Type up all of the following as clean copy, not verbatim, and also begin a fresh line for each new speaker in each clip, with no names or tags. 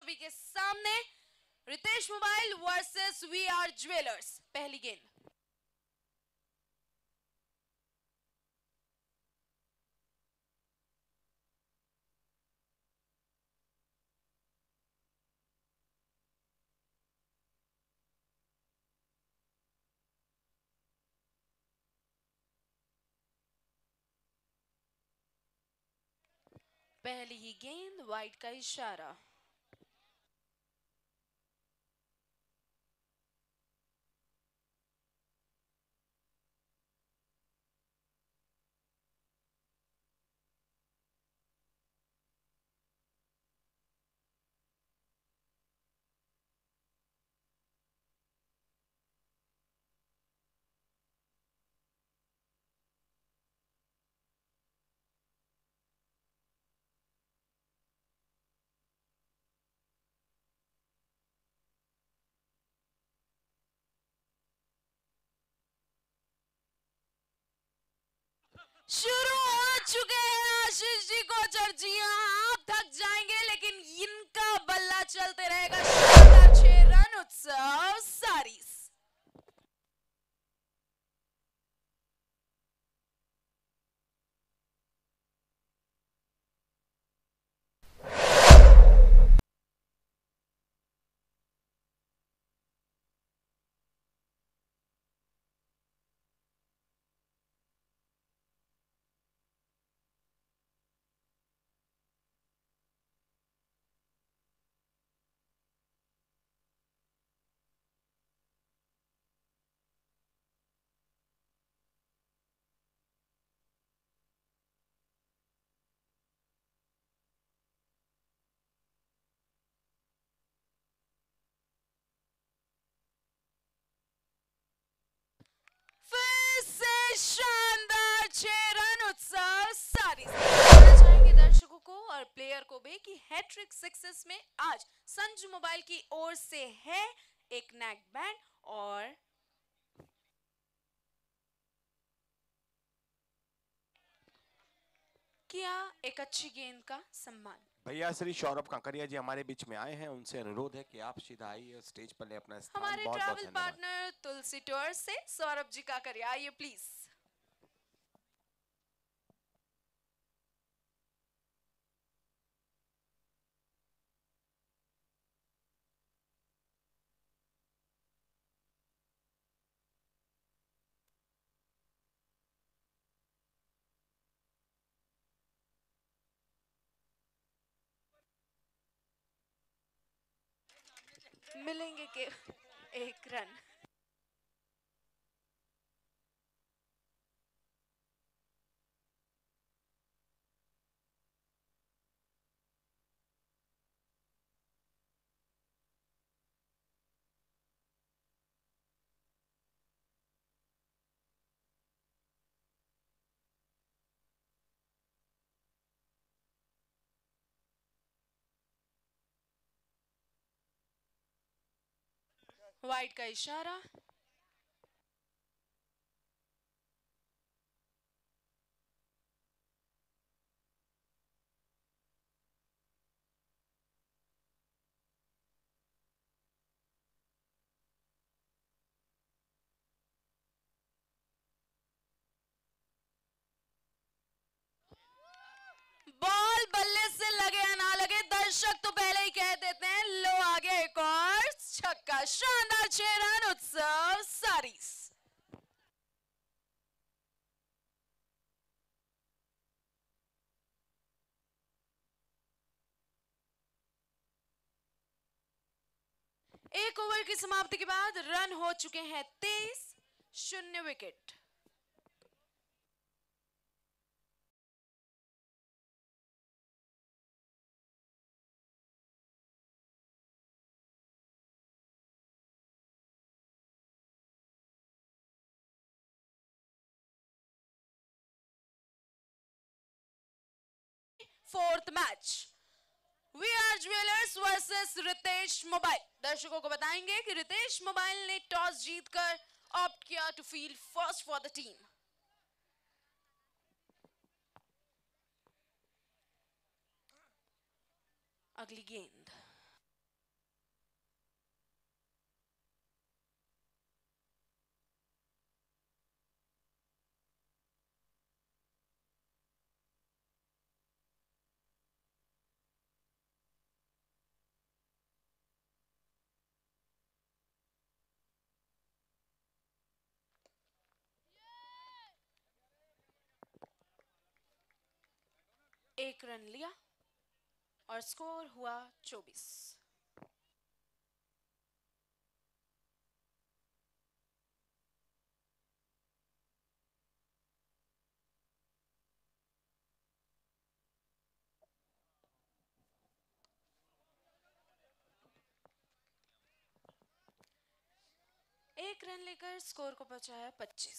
सभी के सामने Ritesh mobile versus V R jewellers. पहली गेंद। पहली ही गेंद, वाइड का इशारा। शुरू हो चुके हैं आशीष जी कोचर जी। आप थक जाएंगे लेकिन इनका बल्ला चलते रहेगा। शानदार 6 रन उत्सव सारीस। शानदार 6 रन उत्सव सारी। चाहेंगे दर्शकों को और प्लेयर को भी कि हैट्रिक सक्सेस में आज संजू मोबाइल की ओर से है एक नेक बैंड और किया एक अच्छी गेंद का सम्मान।
भैया श्री सौरभ कांकरिया जी हमारे बीच में आए हैं, उनसे अनुरोध है कि आप सीधा आइए स्टेज पर ले अपना स्थान।
हमारे
बहुत
ट्रैवल पार्टनर तुलसी टूर से सौरभ जी कांकरिया आइए प्लीज। मिलेंगे के 1 रन। वाइड का इशारा। बॉल बल्ले से लगे या ना लगे दर्शक तो पहले ही कह देते हैं। लो आगे एक और छक्का। शानदार 6 रन उत्सव सारीस। एक ओवर की समाप्ति के बाद रन हो चुके हैं 23, 0 wicket. Fourth match V R jewellers versus Ritesh mobile. दर्शकों को बताएंगे कि रितेश मोबाइल ने टॉस जीतकर ऑप्ट किया to field first for the team. अगली गेंद। एक रन लिया और स्कोर हुआ 24। एक रन लेकर स्कोर को पहुंचाया 25।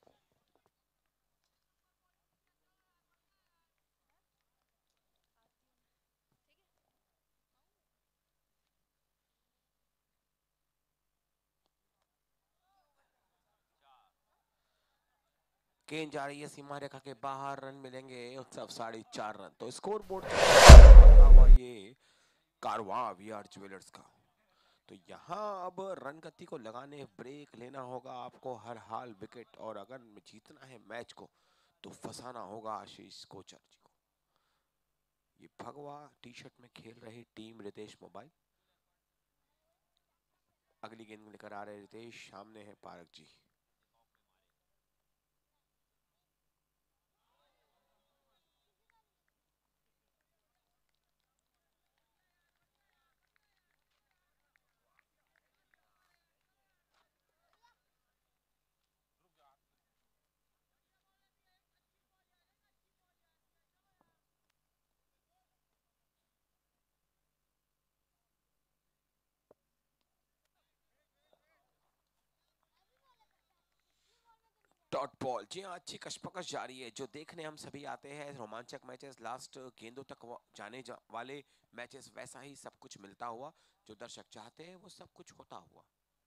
गेंद जा रही है सीमा रेखा के बाहर, रन मिलेंगे उत्सव 4.5 रन। तो स्कोर बोर्ड हुआ ये कारवां वीआर ज्वेलर्स का। तो यहाँ अब रन गति को लगाने ब्रेक लेना होगा आपको हर हाल विकेट, और अगर जीतना है मैच को तो फंसाना होगा आशीष कोचर जी को। ये भगवा टी शर्ट में खेल रही टीम रितेश मोबाइल। अगली गेंद लेकर आ रहे रितेश, सामने है पारक जी। डॉट बॉल, जी हाँ, अच्छी कशमकश जारी है जो देखने हम सभी आते हैं। रोमांचक मैचेस, लास्ट गेंदों तक वाले मैचेस, वैसा ही सब कुछ मिलता हुआ जो दर्शक चाहते हैं वो सब कुछ होता हुआ।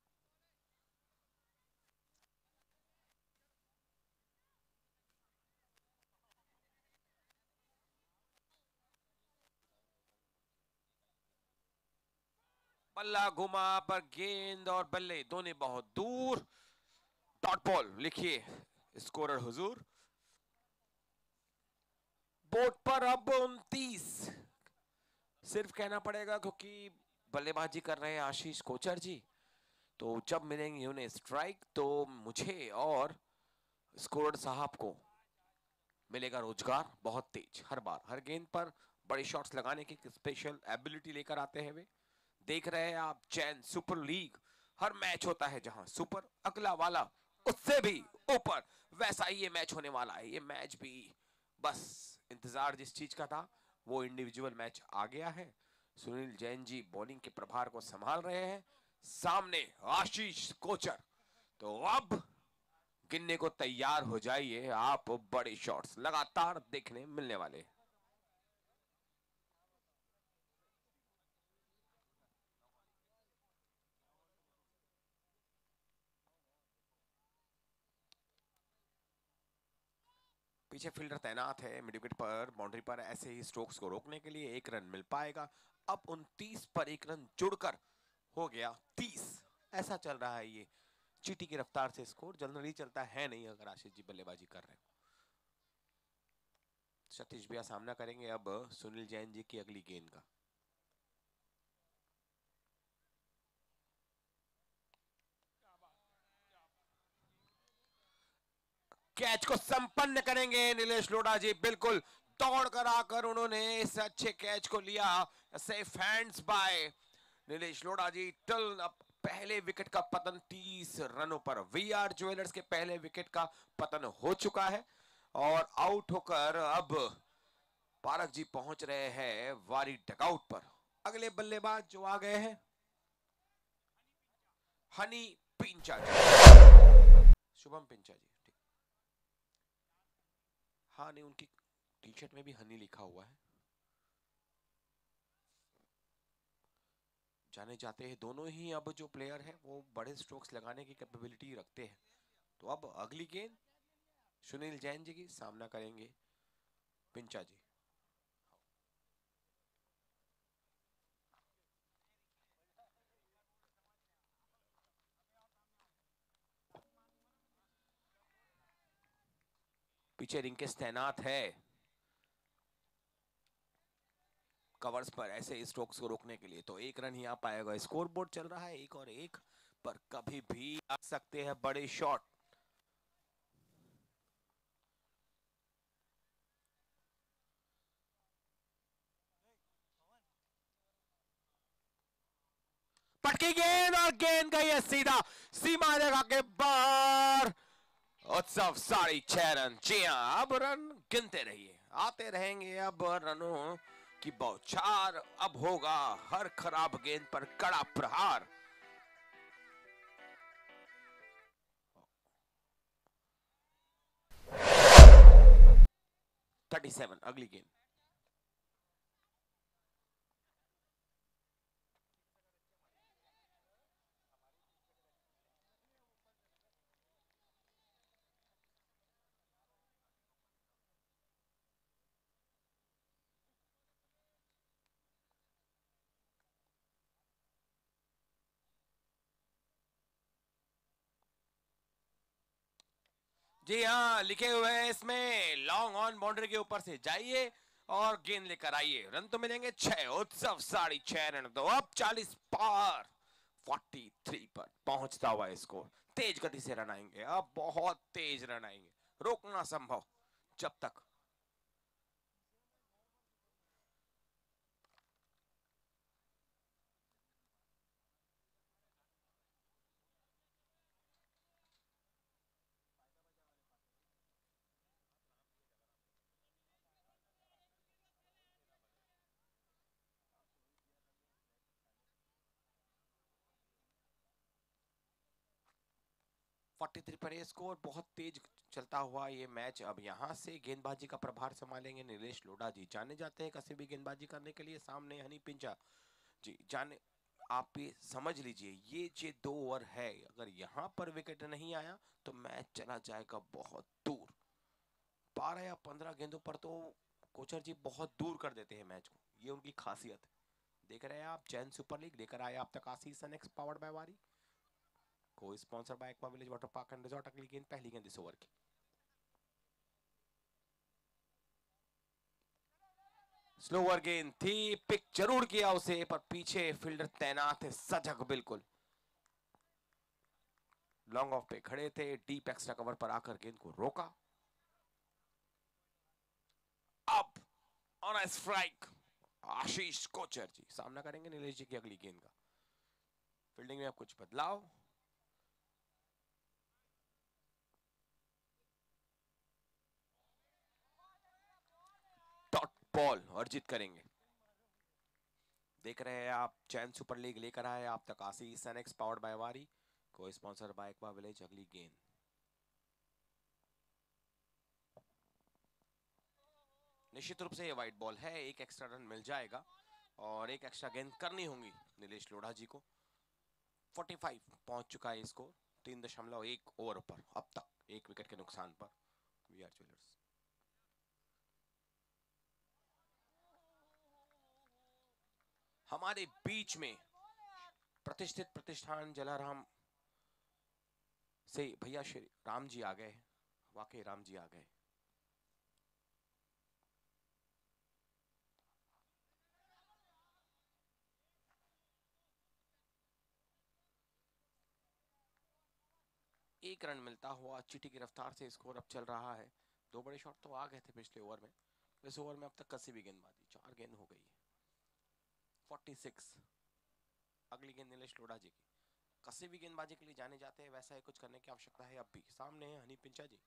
बल्ला घुमा पर गेंद और बल्ले दोनों बहुत दूर। डॉट बॉल लिखिए स्कोरर हुजूर। बोर्ड पर अब 29 सिर्फ कहना पड़ेगा क्योंकि बल्लेबाजी कर रहे हैं आशीष कोचर जी। तो जब मिलेंगे उन्हें स्ट्राइक तो मुझे और स्कोरर साहब को मिलेगा रोजगार बहुत तेज। हर बार हर गेंद पर बड़े शॉट्स लगाने की स्पेशल एबिलिटी लेकर आते हैं वे। देख रहे हैं आप चैन सुपर लीग, हर मैच होता है जहां सुपर अगला वाला उससे भी ऊपर, वैसा ही ये मैच होने वाला है। ये मैच भी बस इंतजार जिस चीज का था वो इंडिविजुअल मैच आ गया है। सुनील जैन जी बॉलिंग के प्रभार को संभाल रहे हैं, सामने आशीष कोचर। तो अब गिनने को तैयार हो जाइए आप, बड़े शॉट्स लगातार देखने मिलने वाले। पीछे फील्डर तैनात है मिड विकेट पर, बाउंड्री पर। ऐसे ही स्ट्रोक्स को रोकने के लिए एक रन मिल पाएगा। अब 29 पर एक रन जुड़कर हो गया 30। ऐसा चल रहा है ये चीटी की रफ्तार से स्कोर, जल्दी चलता है नहीं अगर आशीष जी बल्लेबाजी कर रहे हो। सतीश भैया सामना करेंगे अब सुनील जैन जी की अगली गेंद का। कैच को संपन्न करेंगे नीलेश लोढ़ा जी, बिल्कुल दौड़ कर आकर उन्होंने इस अच्छे कैच को लिया। Safe hands by Nilesh Lodha ji. टल अब पहले विकेट का पतन 30 रनों पर। वीआर ज्वेलर्स के पहले विकेट का पतन हो चुका है और आउट होकर अब पारक जी पहुंच रहे हैं वारी डगआउट पर। अगले बल्लेबाज जो आ गए हैं हनी पिंचा जी, शुभम पिंचा जी। ठीक, हाँ नहीं, उनकी टी शर्ट में भी हनी लिखा हुआ है। जाने जाते हैं दोनों ही अब जो प्लेयर हैं वो बड़े स्ट्रोक्स लगाने की कैपेबिलिटी रखते हैं। तो अब अगली गेंद सुनील जैन जी की, सामना करेंगे पिंचा जी। पीछे रिंकेश तैनात है कवर्स पर ऐसे स्ट्रोक्स को रोकने के लिए। तो एक रन ही आ पाएगा। स्कोर बोर्ड चल रहा है 1 और 1 पर, कभी भी आ सकते हैं बड़े शॉट। पटकी गेंद और गेंद गई है सीधा सीमा रेखा के बाहर। उत्सव 6.5 रन। जी हाँ, अब रन गिनते रहिए, आते रहेंगे अब रनों की बौछार। अब होगा हर खराब गेंद पर कड़ा प्रहार। 37 अगली गेंद। जी हाँ, लिखे हुए हैं इसमें, लॉन्ग ऑन बाउंड्री के ऊपर से जाइए और गेंद लेकर आइए। रन तो मिलेंगे 6। उत्सव 6.5 रन। तो अब 40 पार, 43 पर पहुंचता हुआ स्कोर। तेज गति से रन आएंगे, अब बहुत तेज रन आएंगे, रोकना संभव जब तक। फोर्टी थ्री पर ये स्कोर, बहुत तेज चलता हुआ ये मैच। अब यहाँ से गेंदबाजी का प्रभार संभालेंगे नीलेश लोढ़ा जी। जाने जाते हैं कभी भी गेंदबाजी करने के लिए। सामने हनी पिंचा जी, जाने आप ये समझ लीजिए, ये जो 2 ओवर है, अगर यहाँ पर विकेट नहीं आया तो मैच चला जाएगा बहुत दूर। 12 या 15 गेंदों पर तो कोचर जी बहुत दूर कर देते हैं मैच को, ये उनकी खासियत है। देख रहे हैं आप, चैन सुपर लीग लेकर आए आप तक आशीष snacks powered by Waaree, co sponsor by aqua village water park and resort. अगली गेंद, पहली गेंद इस ओवर की। स्लोअर गेंद थी, पिक जरूर किया उसे, पर पीछे फील्डर तैनात है सजग बिल्कुल। लॉन्ग ऑफ पे खड़े थे, डीप एक्स्ट्रा कवर पर आकर गेंद को रोका। अब ऑन स्ट्राइक आशीष कोचर जी सामना करेंगे नीलेश जी की अगली गेंद का। फील्डिंग में अब कुछ बदलाव। डॉट बॉल अर्जित करेंगे। देख रहे हैं आप, चैन सुपर लीग लेकर आए आप तक आशीष snacks powered by Waaree, co sponsor by aqua village. अगली गेंद, निश्चित रूप से ये वाइट बॉल है, एक एक्स्ट्रा रन मिल जाएगा और एक एक्स्ट्रा गेंद करनी होंगी नीलेश लोढ़ा जी को। 45 पहुंच चुका है स्कोर, 3.1 ओवर पर अब तक, एक विकेट के नुकसान पर। VR jewellers. हमारे बीच में प्रतिष्ठित प्रतिष्ठान जलाराम से भैया श्री राम जी आ गए। वाकई राम जी आ गए। एक रन मिलता हुआ चीटी की रफ्तार से स्कोर अब चल रहा है। 2 बड़े शॉट तो आ गए थे पिछले ओवर में, इस ओवर में अब तक कसी भी गेंदबाजी, 4 गेंद हो गई है। 46 अगली गेंद नीलेश लोढ़ा जी की। कसी भी गेंदबाजी के लिए जाने जाते हैं, वैसा ही कुछ करने की आवश्यकता है। अब भी सामने है हनी पिंचा जी।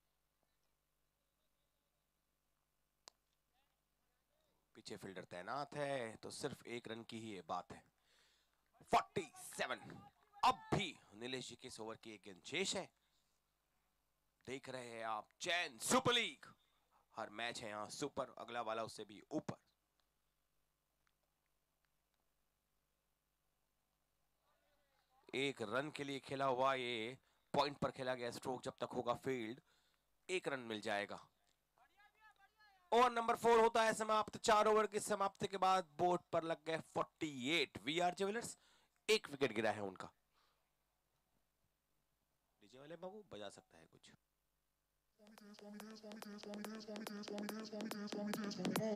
पीछे फील्डर तैनात है, तो सिर्फ एक रन की ही ये बात है। 47 अब भी नीलेश जी के इस ओवर की एक गेंद शेष है। देख रहे हैं आप, चैन सुपर लीग, हर मैच है यहाँ सुपर, अगला वाला उससे भी ऊपर। एक रन के लिए खेला हुआ ये पॉइंट पर खेला गया स्ट्रोक, जब तक होगा फील्ड एक रन मिल जाएगा। ओवर नंबर 4 होता है समाप्त। 4 ओवर की समाप्ति के बाद बोर्ड पर लग गए 48। वीआर ज्वेलर्स, एक विकेट गिरा है उनका। डीजे वाले बाबू बजा सकता है कुछ।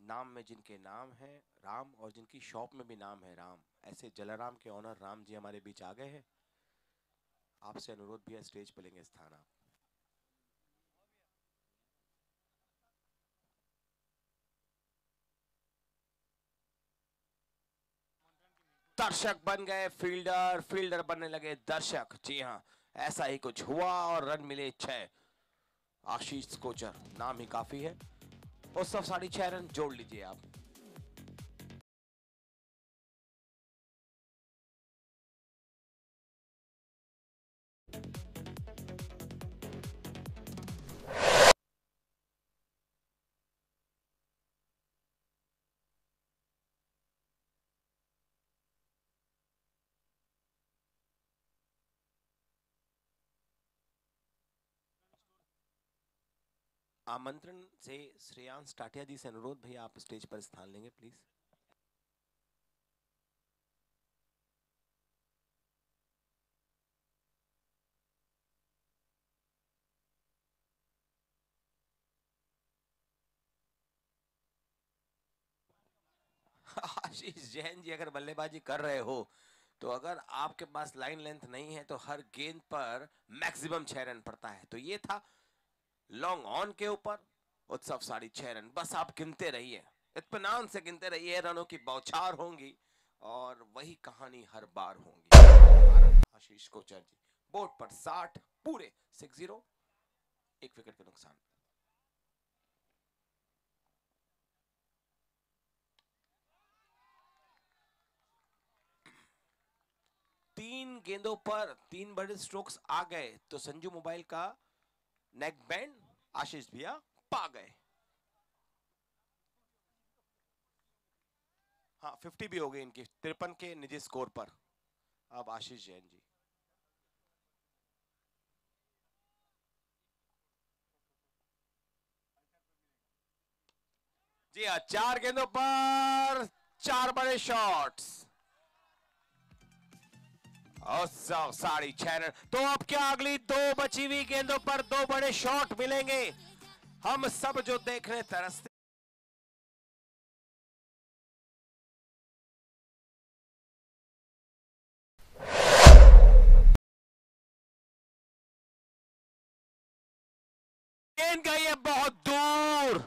नाम में जिनके नाम है राम और जिनकी शॉप में भी नाम है राम, ऐसे जलाराम के ऑनर राम जी हमारे बीच आ गए हैं। आपसे अनुरोध भी है, स्टेज पर लेंगे स्थान आप। दर्शक बन गए फील्डर, फील्डर बनने लगे दर्शक। जी हाँ, ऐसा ही कुछ हुआ और रन मिले 6। आशीष कोचर नाम ही काफी है। उस सब 6.5 रन जोड़ लीजिए आप। आमंत्रण से श्रेयांश टाटिया जी से अनुरोध, भैया आप स्टेज पर स्थान लेंगे प्लीज। आशीष जैन जी, अगर बल्लेबाजी कर रहे हो तो अगर आपके पास लाइन लेंथ नहीं है तो हर गेंद पर मैक्सिमम 6 रन पड़ता है। तो ये था लॉन्ग ऑन के ऊपर उत्सव 6.5 रन। बस आप गिनते रहिए, इत्मीनान से गिनते रहिए, रनों की बौछार होंगी और वही कहानी हर बार होंगी। आशीष कोचर जी बोर्ड पर 60 पूरे 60, 1 विकेट के नुकसान। तीन गेंदों पर 3 बड़े स्ट्रोक्स आ गए तो संजू मोबाइल का नेक बैंड आशीष भैया पा गए। हाँ 50 भी हो गए इनके 53 के निजी स्कोर पर। अब आशीष जैन जी, जी हाँ, 4 गेंदों पर 4 बड़े शॉट्स और 6.5 रन। तो अब क्या अगली 2 बची हुई गेंदों पर 2 बड़े शॉट मिलेंगे? हम सब जो देख रहे तरसते। गेंद गई है बहुत दूर,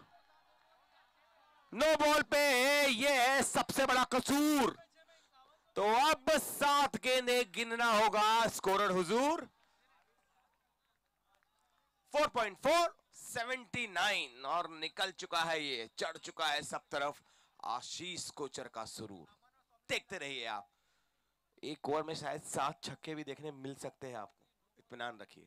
नो बॉल पे ये है सबसे बड़ा कसूर। तो अब 7 गेंदें गिनना होगा स्कोरर हुजूर। 4.479 और निकल चुका है, ये चढ़ चुका है सब तरफ आशीष कोचर का सुरूर। देखते रहिए आप, एक ओवर में शायद 7 छक्के भी देखने मिल सकते हैं आपको, इत्मीनान रखिए।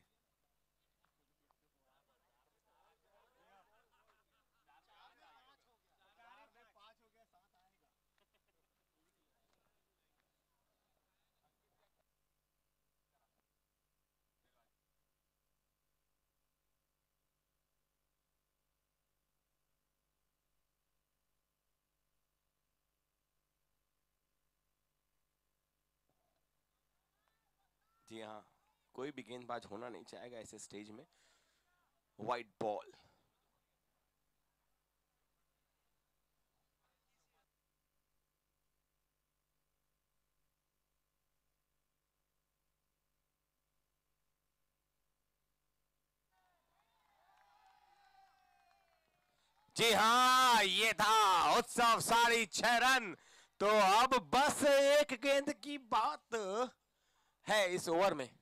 जी हाँ, कोई भी गेंदबाज होना नहीं चाहेगा ऐसे स्टेज में। वाइट बॉल, जी हाँ, ये था उत्सव 6.5 रन। तो अब बस एक गेंद की बात है इस ओवर में।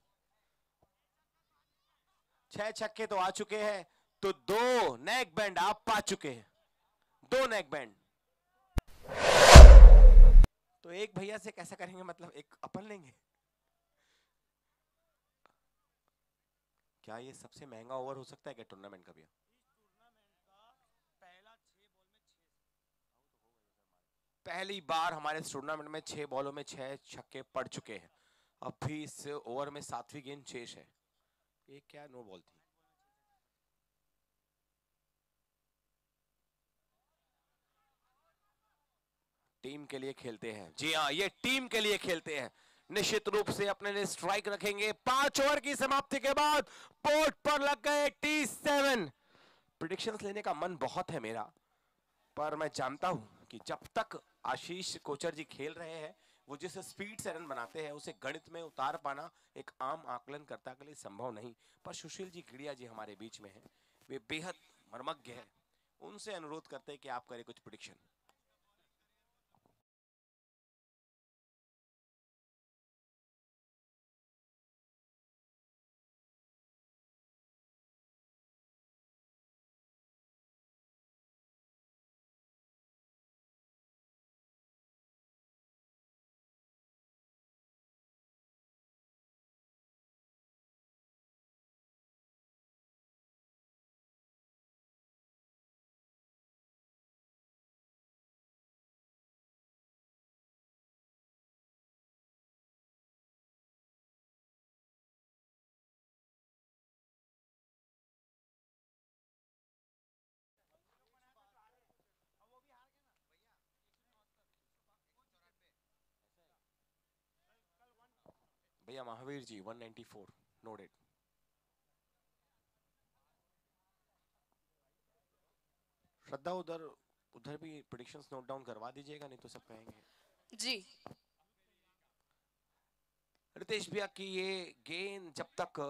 6 छक्के तो आ चुके हैं, तो 2 नेक बैंड आप पा चुके हैं, 2 नेक बैंड। तो एक भैया से कैसा करेंगे, मतलब एक अपन लेंगे क्या? ये सबसे महंगा ओवर हो सकता है क्या टूर्नामेंट का भैया? पहली बार हमारे इस टूर्नामेंट में 6 बॉलों में 6 छक्के पड़ चुके हैं। अब भी इस ओवर में 7वीं गेंद शेष है। ये क्या नो बॉल थी? टीम के लिए खेलते हैं, जी हाँ, ये टीम के लिए खेलते हैं। निश्चित रूप से अपने लिए स्ट्राइक रखेंगे। 5 ओवर की समाप्ति के बाद बोर्ड पर लग गए 87। प्रेडिक्शंस लेने का मन बहुत है मेरा, पर मैं जानता हूं कि जब तक आशीष कोचर जी खेल रहे हैं, वो जिस स्पीड से रन बनाते हैं उसे गणित में उतार पाना एक आम आकलनकर्ता के लिए संभव नहीं। पर सुशील जी खिड़िया जी हमारे बीच में हैं, वे बेहद मर्मज्ञ हैं। उनसे अनुरोध करते हैं कि आप करें कुछ प्रेडिक्शन। भैया महावीर जी 194 नोटेड। श्रद्धा उधर उधर भी प्रेडिक्शंस नोट डाउन करवा दीजिएगा, नहीं तो सब कहेंगे।
जी
रितेश भैया की ये गेंद जब तक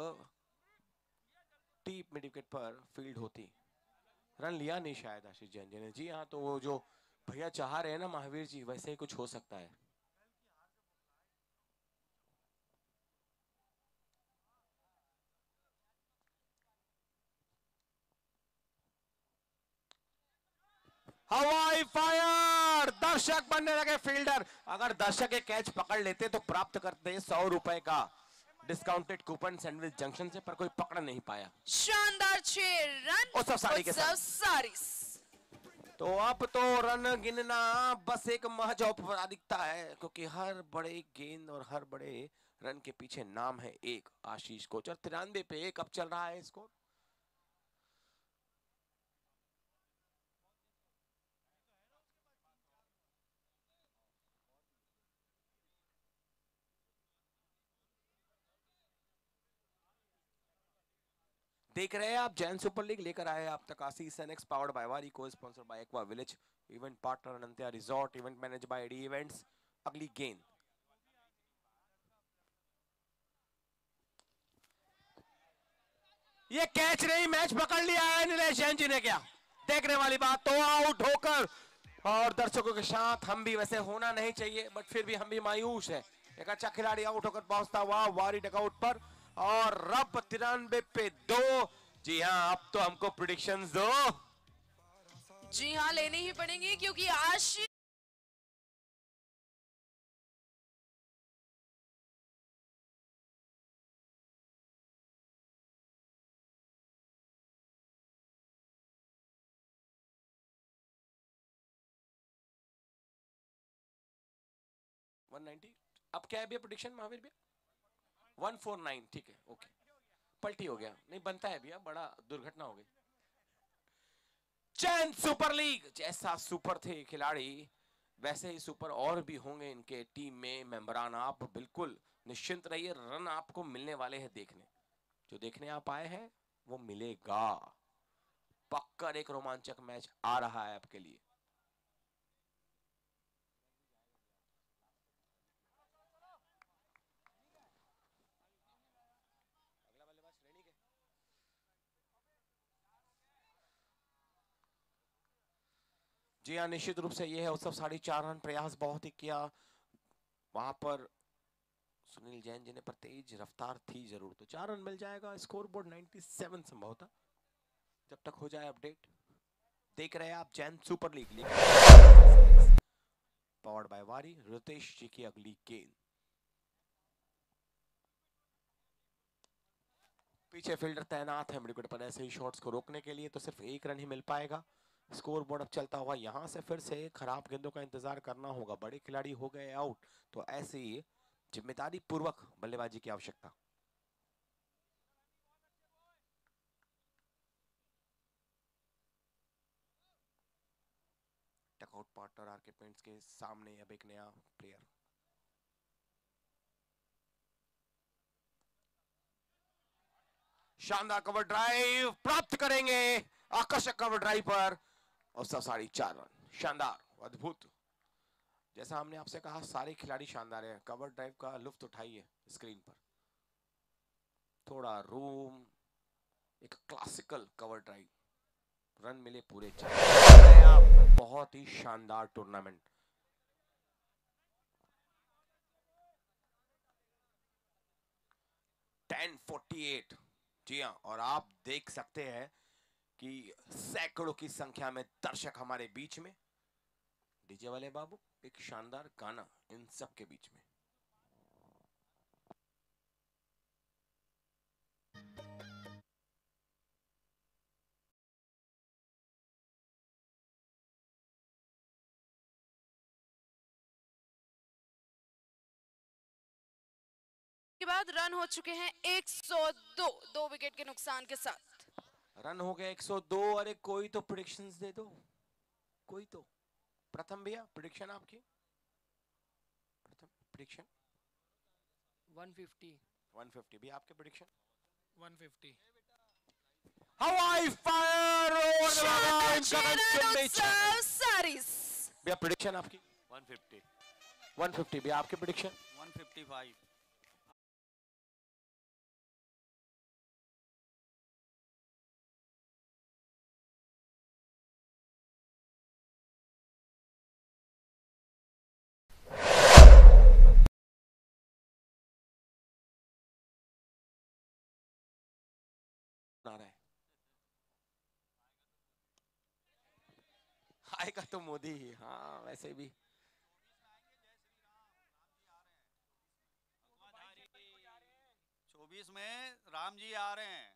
टीप मिड विकेट पर फील्ड होती, रन लिया नहीं शायद आशीष जैन जी ने। जी हाँ, तो वो जो भैया चाह रहे हैं ना महावीर जी, वैसे ही कुछ हो सकता है। हवाई फायर, दर्शक बनने लगे फील्डर। अगर दर्शक एक कैच पकड़ लेते तो प्राप्त करते 100 रुपए का डिस्काउंटेड कूपन सैंडविच जंक्शन से, पर कोई पकड़ नहीं पाया।
शानदार 6 रन
उत्सव सारी के साथ।
सारिस।
तो अब तो रन गिनना बस एक महज औपचारिकता है, क्योंकि हर बड़े गेंद और हर बड़े रन के पीछे नाम है एक आशीष कोचर। 93 पे 1 अब चल रहा है स्कोर। देख रहे हैं आप, जैन सुपर लीग लेकर आए आप तक आशीष NX powered by Waaree, co sponsored by aqua village, event partner Anantya resort, event manage by AD events. अगली गेंद ये कैच नहीं, मैच पकड़ लिया है नीलेश जैन जी ने। क्या देखने वाली बात, तो आउट होकर, और दर्शकों के साथ हम भी, वैसे होना नहीं चाहिए बट फिर भी हम भी मायूस है। एक अच्छा खिलाड़ी आउट होकर पहुंचता हुआ वारी डकआउट पर, और रब 93 पे 2। जी हाँ, अब तो हमको प्रेडिक्शंस दो।
जी हाँ, लेनी ही पड़ेंगी क्योंकि आशीष
190। अब क्या है भैया प्रेडिक्शन महावीर भैया? 149, ठीक है, ओके। पलटी हो गया, नहीं बनता है भैया, बड़ा दुर्घटना हो गई। चैन सुपर लीग, जैसा सुपर थे खिलाड़ी वैसे ही सुपर और भी होंगे इनके टीम में मेंबरान। आप बिल्कुल निश्चिंत रहिए, रन आपको मिलने वाले हैं देखने। जो देखने आप आए हैं वो मिलेगा। पक्का एक रोमांचक मैच आ रहा है आपके लिए। जी हाँ, निश्चित रूप से ये है उत्सव 4.5 रन प्रयास बहुत ही किया वहां पर सुनील जैन जी ने, पर तेज रफ्तार थी जरूर, तो 4 रन मिल जाएगा। स्कोर बोर्ड 97 संभवतः, जब तक हो जाए अपडेट। देख रहे हैं आप Jain super league powered by Waaree. Ritesh जी की अगली गेंद, पीछे फील्डर तैनात है मिडविकेट पर, ऐसे ही शॉट्स को रोकने के लिए, तो सिर्फ 1 रन ही मिल पाएगा। स्कोर बोर्ड अब चलता हुआ, यहां से फिर से खराब गेंदों का इंतजार करना होगा। बड़े खिलाड़ी हो गए आउट, तो ऐसी जिम्मेदारी पूर्वक बल्लेबाजी की आवश्यकता। टकआउट पार्टनर आरके पेंट्स के सामने अब एक नया प्लेयर। शानदार कवर ड्राइव प्राप्त करेंगे, आकर्षक कवर ड्राइव पर, और सब 4.5 रन। शानदार, अद्भुत। जैसा हमने आपसे कहा सारे खिलाड़ी शानदार हैं। कवर ड्राइव का लुत्फ उठाइए स्क्रीन पर। थोड़ा रूम, एक क्लासिकल कवर ड्राइव, रन मिले पूरे 4। आप बहुत ही शानदार टूर्नामेंट। $10.48। जी हाँ, और आप देख सकते हैं कि सैकड़ों की संख्या में दर्शक हमारे बीच में। डीजे वाले बाबू, एक शानदार गाना इन सब के बीच में।
के बाद रन हो चुके हैं 102, 2 विकेट के नुकसान के साथ।
रन हो गए 102। अरे कोई तो प्रेडिक्शंस दे दो, कोई तो। प्रथम भैया, प्रेडिक्शन आपकी। प्रथम प्रेडिक्शन
150
150 भी आपके प्रेडिक्शन।
150
हवाई फायर ओवर द लाइन, गगन चुंबी छक्का।
सारिस।
भैया प्रेडिक्शन आपकी।
150
150 भी आपके प्रेडिक्शन।
155
आ रहा है। आएगा तो मोदी ही, हाँ वैसे भी।
24 में राम जी आ रहे हैं।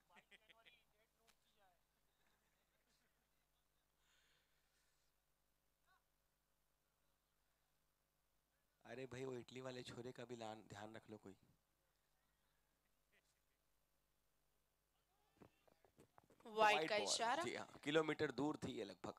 अरे भाई, वो इटली वाले छोरे का भी ध्यान रख लो कोई।
वाइड का
बॉल,
इशारा।
जी हाँ, किलोमीटर दूर थी ये लगभग।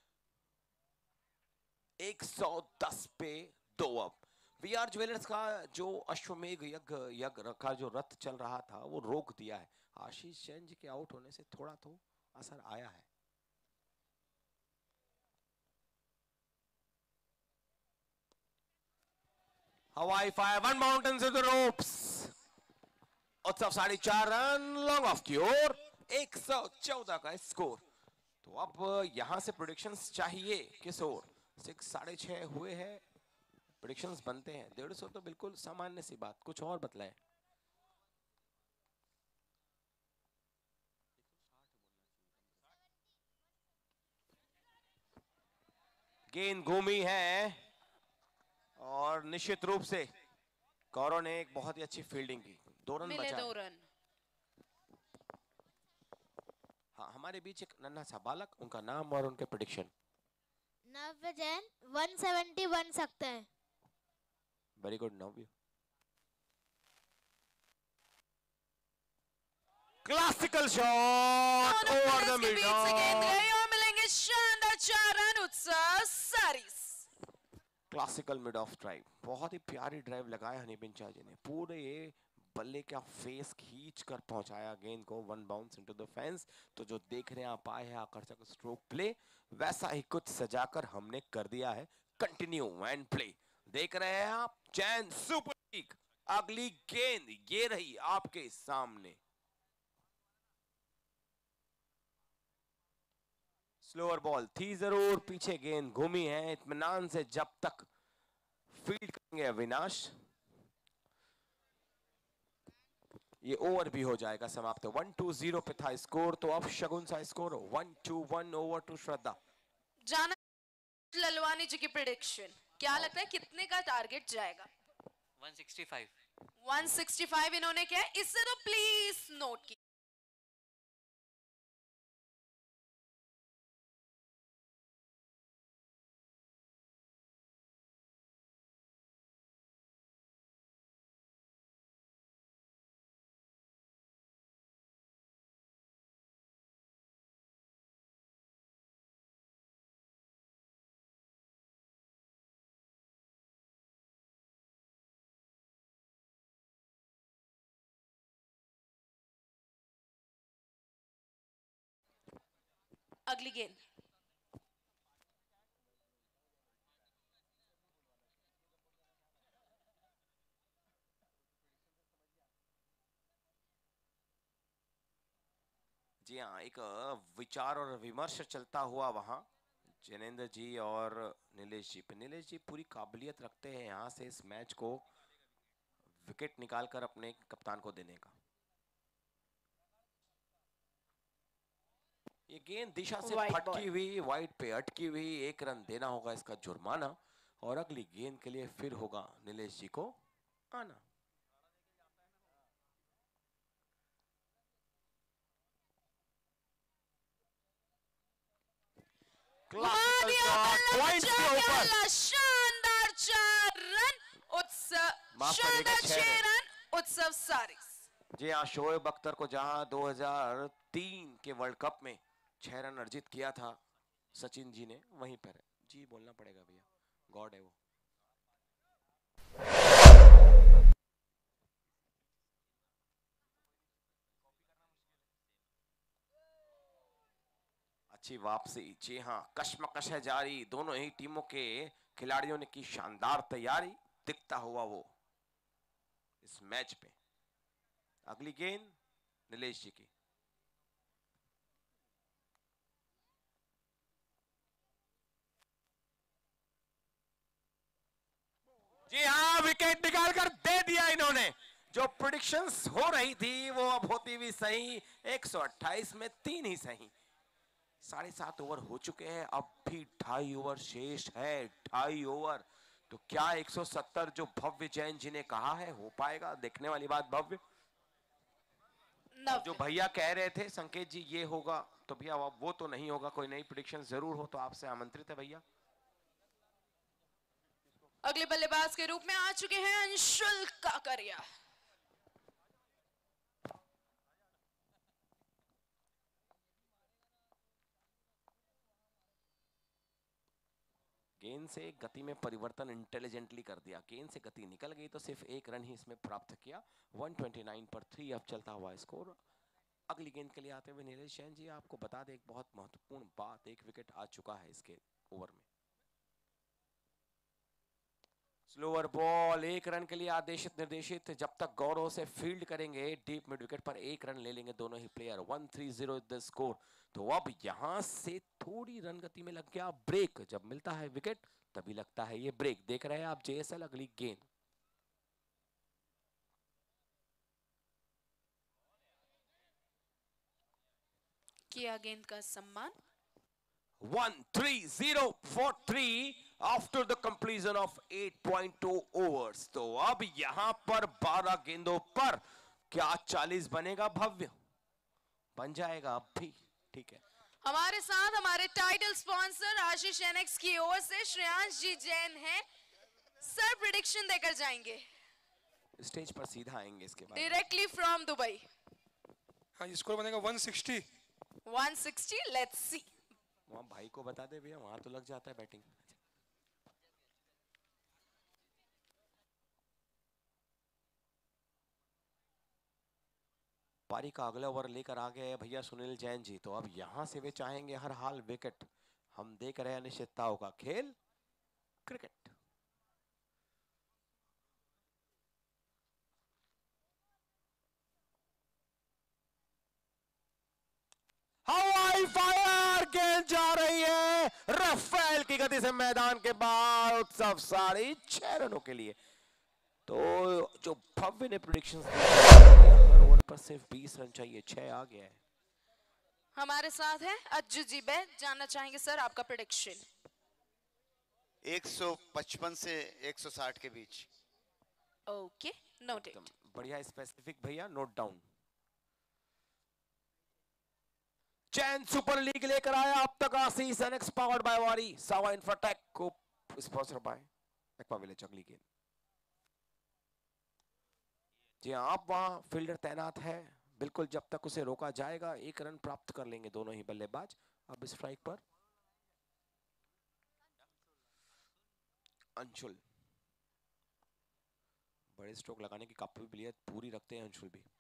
110 पे 2 अब। वीआर ज्वेलर्स का जो अश्वमेघ यज्ञ का जो रथ चल रहा था वो रोक दिया है। आशीष जैन जी के आउट होने से थोड़ा तो असर आया है। हवाई fire, one mountain to the ropes. Utsav 4.5 run long off की ओर, 114 का स्कोर। तो अब यहां से प्रेडिक्शंस चाहिए किस ओर। 6.5 हुए हैं, प्रेडिक्शंस बनते हैं 150 तो बिल्कुल सामान्य सी बात। कुछ और बतलाएं। गेंद घूमी है और निश्चित रूप से कौरव ने एक बहुत ही अच्छी फील्डिंग की। 2 रन
मिले
बचाए।
2 रन।
हाँ, हमारे बीच एक नन्हा सा बालक, उनका नाम और उनके प्रेडिक्शन।
नव्य जैन 170 बन सकते हैं।
Very good Navya. Classical shot over the mid
और मिलेंगे शानदार 4 रन उत्सव सारिस।
क्लासिकल मिड ऑफ ड्राइव, बहुत ही प्यारी ड्राइव लगाया हनी पिंचा जी ने। पूरे ये बल्ले का फेस खींच कर पहुंचाया गेंद को, one bounce into the fence. तो जो देख रहे हैं आप आए हैं आकर्षक स्ट्रोक प्ले, वैसा ही कुछ सजाकर हमने कर दिया है। Continue and play. देख रहे हैं आप चैन सुपर लीग। अगली गेंद ये रही आपके सामने। स्लोअर बॉल थी जरूर, पीछे गेंद घूमी है। इत्मीनान से जब तक फील्ड करेंगे अविनाश, ये ओवर भी हो जाएगा समाप्त। 1-2-0 पे था स्कोर, तो अब शगुन सा स्कोर 1-2-1 ओवर टू श्रद्धा।
जाना ललवानी जी की प्रेडिक्शन, क्या लगता है कितने का टारगेट जाएगा?
165
165 इन्होंने क्या है, इससे तो प्लीज नोट की। अगली गेंद
जी हाँ, एक विचार और विमर्श चलता हुआ वहां जैनेंद्र जी और नीलेश जी पे। नीलेश जी पूरी काबिलियत रखते हैं यहाँ से इस मैच को विकेट निकालकर अपने कप्तान को देने का। ये गेंद दिशा से
White
फटकी
ball.
हुई, वाइड पे अटकी हुई, 1 रन देना होगा इसका जुर्माना और अगली गेंद के लिए फिर होगा नीलेश जी को आना।
घुमा दिया बल्ला,
पॉइंट्स
बचा
के
के
ऊपर।
बल्ला, शानदार 4 रन उत्सव,
माफ
शानदार
करिएगा,
6 रन उत्सव सारिस।
जी हाँ, शोएब अख्तर को जहां 2003 के वर्ल्ड कप में 6 रन अर्जित किया था सचिन जी ने, वहीं पर है जी, बोलना पड़ेगा भैया, गॉड है वो। अच्छी वापसी, जी हाँ, कशमकश है जारी, दोनों ही टीमों के खिलाड़ियों ने की शानदार तैयारी, दिखता हुआ वो इस मैच पे। अगली गेंद नीलेश जी की। जी हाँ, विकेट निकालकर दे दिया इन्होंने। जो प्रेडिक्शंस हो रही थी वो अब होती भी सही। 128 में 3 ही सही। 7.5 ओवर हो चुके हैं, अब भी 2.5 ओवर शेष है। 2.5 ओवर तो क्या 170 जो भव्य जैन जी ने कहा है हो पाएगा? देखने वाली बात भव्य। जो भैया कह रहे थे संकेत जी ये होगा, तो भैया वो तो नहीं होगा, कोई नई प्रेडिक्शन जरूर हो तो आपसे आमंत्रित है भैया।
अगले बल्लेबाज के रूप में आ चुके हैं अंशुल काकरिया।
गेंद से गति में परिवर्तन इंटेलिजेंटली कर दिया। गेंद से गति निकल गई तो सिर्फ 1 रन ही इसमें प्राप्त किया। 129 पर 3 अब चलता हुआ स्कोर। अगली गेंद के लिए आते हुए नीलेश जैन जी आपको बता दें एक बहुत महत्वपूर्ण बात, 1 विकेट आ चुका है इसके ओवर में। स्लोअर बॉल 1 रन के लिए आदेशित निर्देशित। जब तक गौरव से फील्ड करेंगे डीप मिड विकेट पर 1 रन ले लेंगे दोनों ही प्लेयर। 130 the score. तो अब यहां से थोड़ी रन गति में लग गया ब्रेक। जब मिलता है विकेट तभी लगता है ये ब्रेक। देख रहे हैं आप जेएसएल। अगली गेंद
किया गेंद का सम्मान।
130 for 3 after the completion of 8.2 overs। तो अब यहां पर 12 गेंदों पर क्या 40 बनेगा भव्य? बन जाएगा अब भी, ठीक है।
हमारे साथ हमारे टाइटल स्पॉन्सर आशीष एनएक्स की ओर से श्रेयांश जी जैन हैं। सर प्रेडिक्शन देकर जाएंगे
स्टेज पर सीधा आएंगे इसके बाद।
Directly from Dubai.
हाँ, स्कोर बनेगा 160।
160, लेट्स सी।
वहां भाई को बता दे भैया, वहां तो लग जाता है बैटिंग। पारी का अगला ओवर लेकर आ गए भैया सुनील जैन जी। तो अब यहां से वे चाहेंगे हर हाल विकेट। हम देख रहे हैं अनिश्चितताओं का खेल, क्रिकेट। हवाई फायर गेंद जा रही है रफेल की गति से मैदान के बाहर। उत्सव सारी 6 रनों के लिए। तो जो भव्य ने प्रेडिक्शंस दी हर ओवर पर सिर्फ 20 रन चाहिए, 6 आ गया है।
हमारे साथ है अज्जू जी बैद। जानना चाहेंगे सर आपका प्रेडिक्शन।
155 से 160 के बीच।
Okay, noted.
बढ़िया स्पेसिफिक भैया, note down. Jain super league लेकर आया अब तक आशीष एनएक्स पावर्ड बाय वारी। सावा इंफ्राटेक को स्पॉन्सर बाय एक्वा विलेज। अगली गेंद जी हाँ, आप वहां फील्डर तैनात है बिल्कुल। जब तक उसे रोका जाएगा 1 रन प्राप्त कर लेंगे दोनों ही बल्लेबाज। अब स्ट्राइक पर अंशुल। बड़े स्ट्रोक लगाने की काबिलियत पूरी रखते हैं अंशुल भी।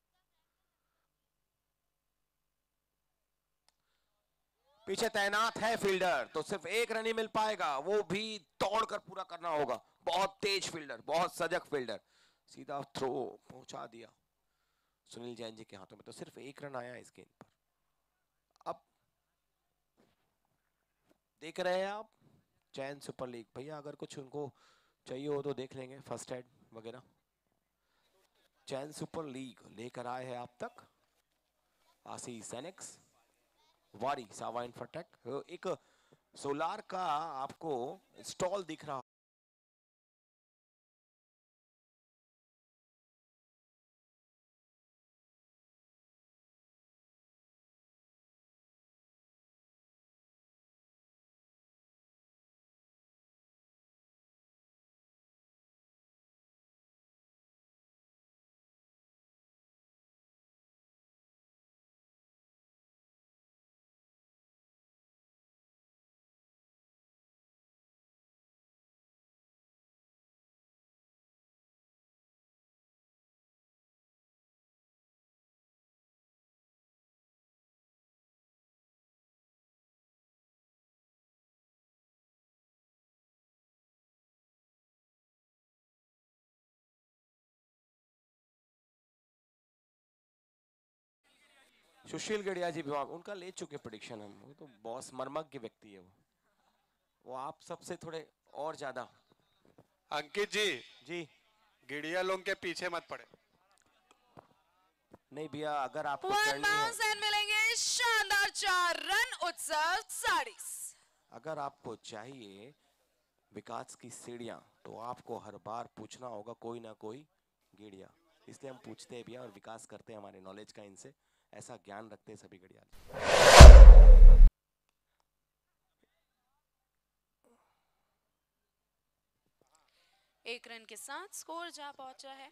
पीछे तैनात है फील्डर, तो सिर्फ 1 रन ही मिल पाएगा, वो भी दौड़कर पूरा करना होगा। बहुत तेज फील्डर, बहुत सजग फील्डर। सीधा थ्रो पहुंचा दिया सुनील जैन जी के हाथों में। तो सिर्फ 1 रन आया इस गेंद पर। देख रहे हैं आप चैन सुपर लीग भैया, अगर कुछ उनको चाहिए हो तो देख लेंगे, फर्स्ट एड वगैरह। चैन सुपर लीग लेकर आए हैं आप तक आशीष एनेक्स, वारी सावा इंफ्राटेक। एक सोलार का आपको स्टॉल दिख रहा, सुशील गढ़िया जी भी उनका ले चुके प्रेडिक्शन हम, वो तो बॉस मर्मज्ञ व्यक्ति है वो आप सबसे थोड़े और ज्यादा।
अंकित जी,
जी
गिड़िया लोग के पीछे मत पड़े।
नहीं भैया, अगर आपको
वन
करनी है,
बाउंस एंड मिलेंगे शानदार 4 रन उत्सव साड़ीस।
अगर आपको चाहिए विकास की सीढ़ियां तो आपको हर बार पूछना होगा कोई ना कोई गड़िया, इसलिए हम पूछते हैं भैया और विकास करते हैं हमारे नॉलेज का, इनसे ऐसा ज्ञान रखते हैं सभी गड़िया।
1 रन के साथ स्कोर जा पहुंचा है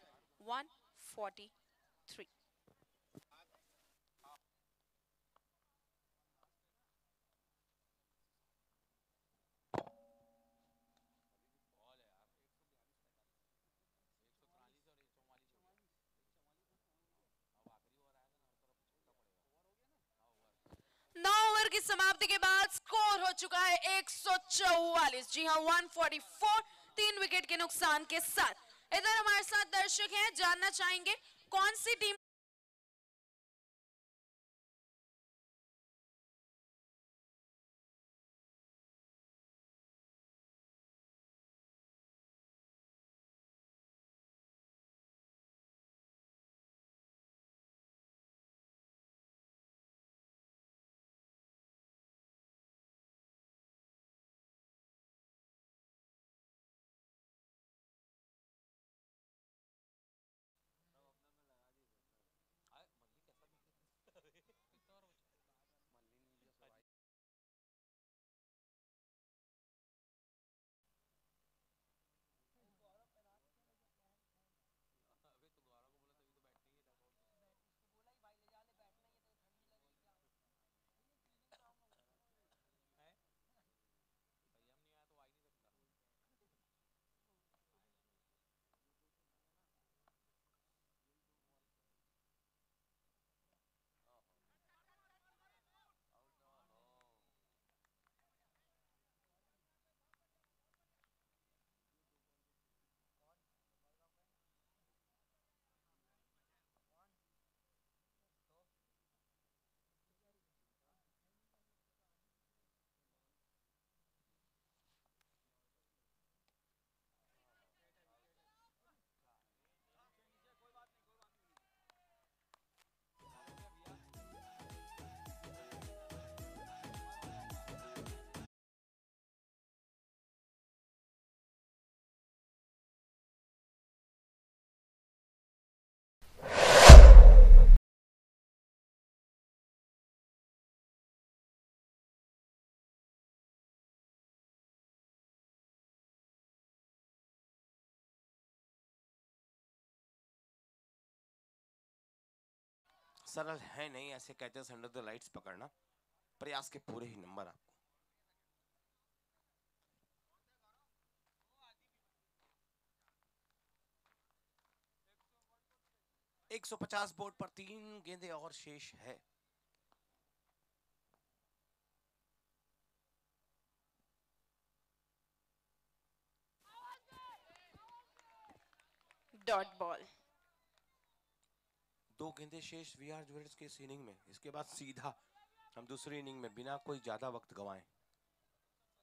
143। नौ ओवर की समाप्ति के बाद स्कोर हो चुका है 144। जी हां, 144, 3 विकेट के नुकसान के साथ। इधर हमारे साथ दर्शक हैं, जानना चाहेंगे कौन सी टीम
सरल है नहीं ऐसे कैचेस अंडर द लाइट्स पकड़ना, प्रयास के पूरे ही नंबर आपको। एक 150 बोर्ड पर 3 गेंदें और शेष है।
Dot ball.
2 गेंदें शेष वीआर ज्वेलर्स के इस इनिंग में, इसके बाद सीधा हम दूसरी इनिंग में बिना कोई ज्यादा वक्त गवाएं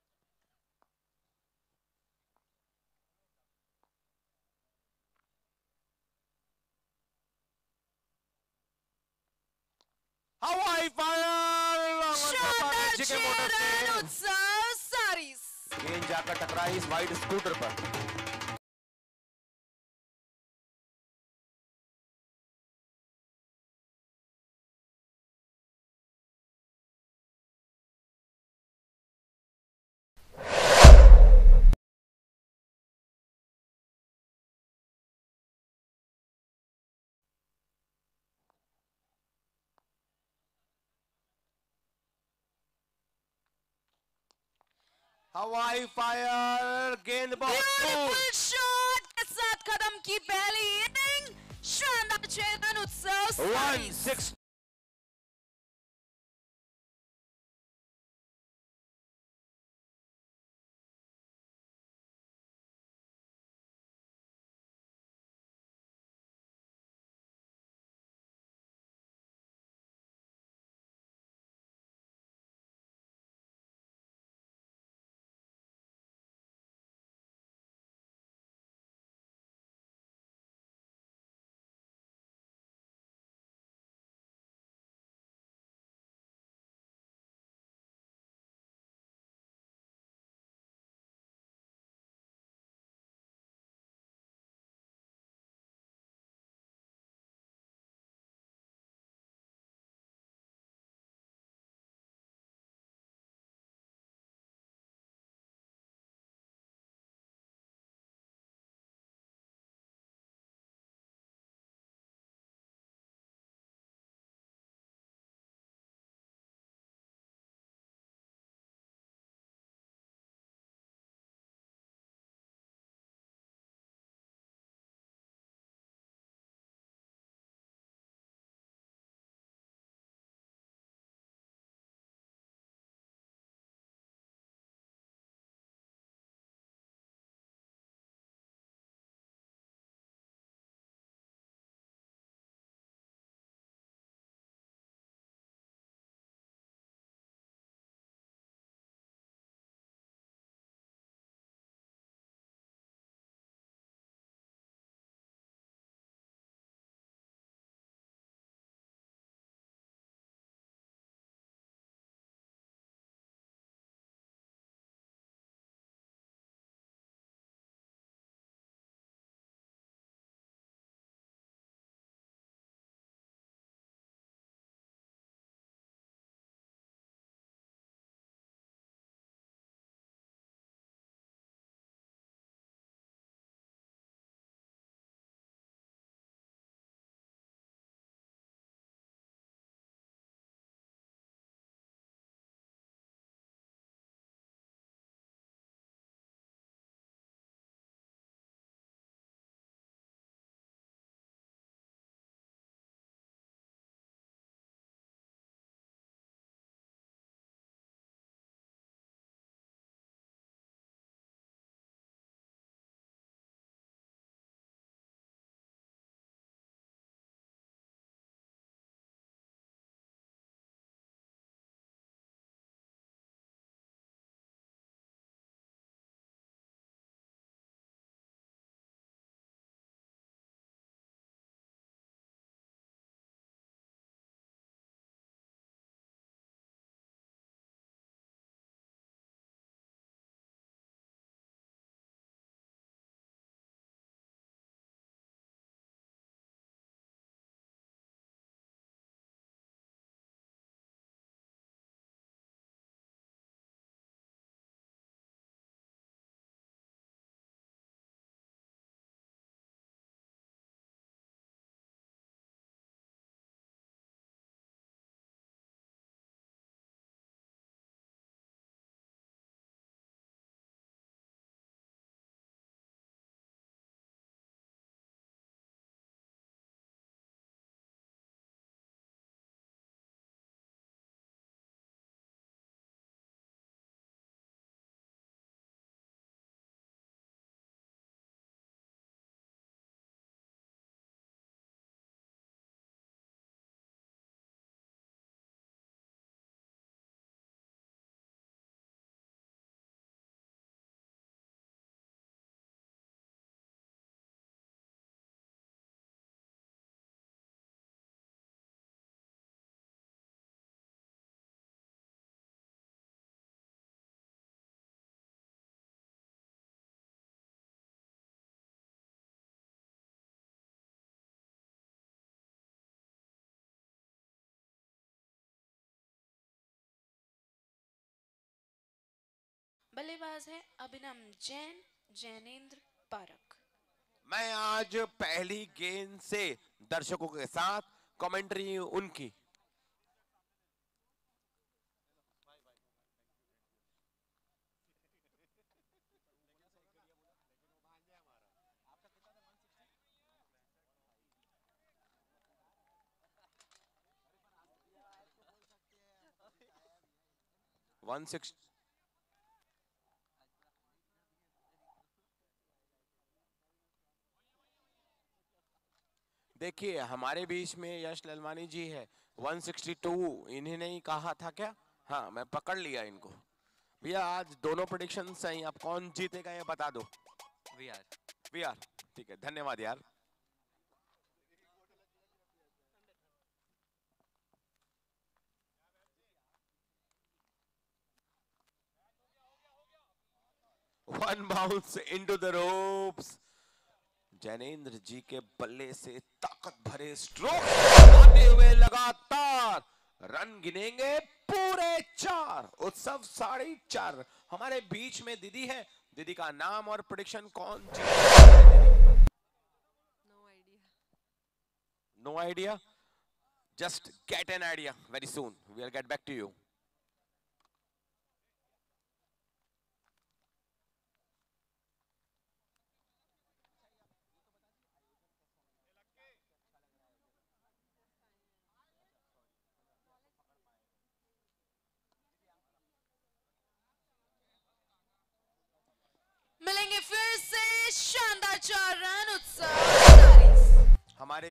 हवाई फायर
शानदार
के
6
मोटर
रन
से
उत्सव सारीस।
गेंद जाकर टकराई इस वाइड स्कूटर पर। हवाई फायर गेंद बहुत दूर।
ब्यूटीफुल शॉट के साथ खत्म की पहली इनिंग। शानदार 6 रन उत्सव सारीस।
160
बल्लेबाज है अभिनव जैन, जैनेंद्र पारक।
मैं आज पहली गेंद से दर्शकों के साथ कमेंट्री उनकी। वन सिक्स देखिए हमारे बीच में यश ललवानी जी है। 162 इन्हीं ने ही कहा था क्या? हाँ मैं पकड़ लिया इनको। भैया आज दोनों प्रेडिक्शन सही, अब कौन जीतेगा ये बता दो। वी आर ठीक है, धन्यवाद यार। One bounce into the ropes. Jainendra ji के बल्ले से ताकत भरे स्ट्रोक आते हुए लगातार रन गिनेंगे पूरे 4। उत्सव 4.5। हमारे बीच में दीदी है, दीदी का नाम और प्रेडिक्शन कौन जीतेगा? No idea, just get an idea very soon, we will get back to you.
मिलेंगे फिर से शानदार 4 रन। उत्सव
हमारे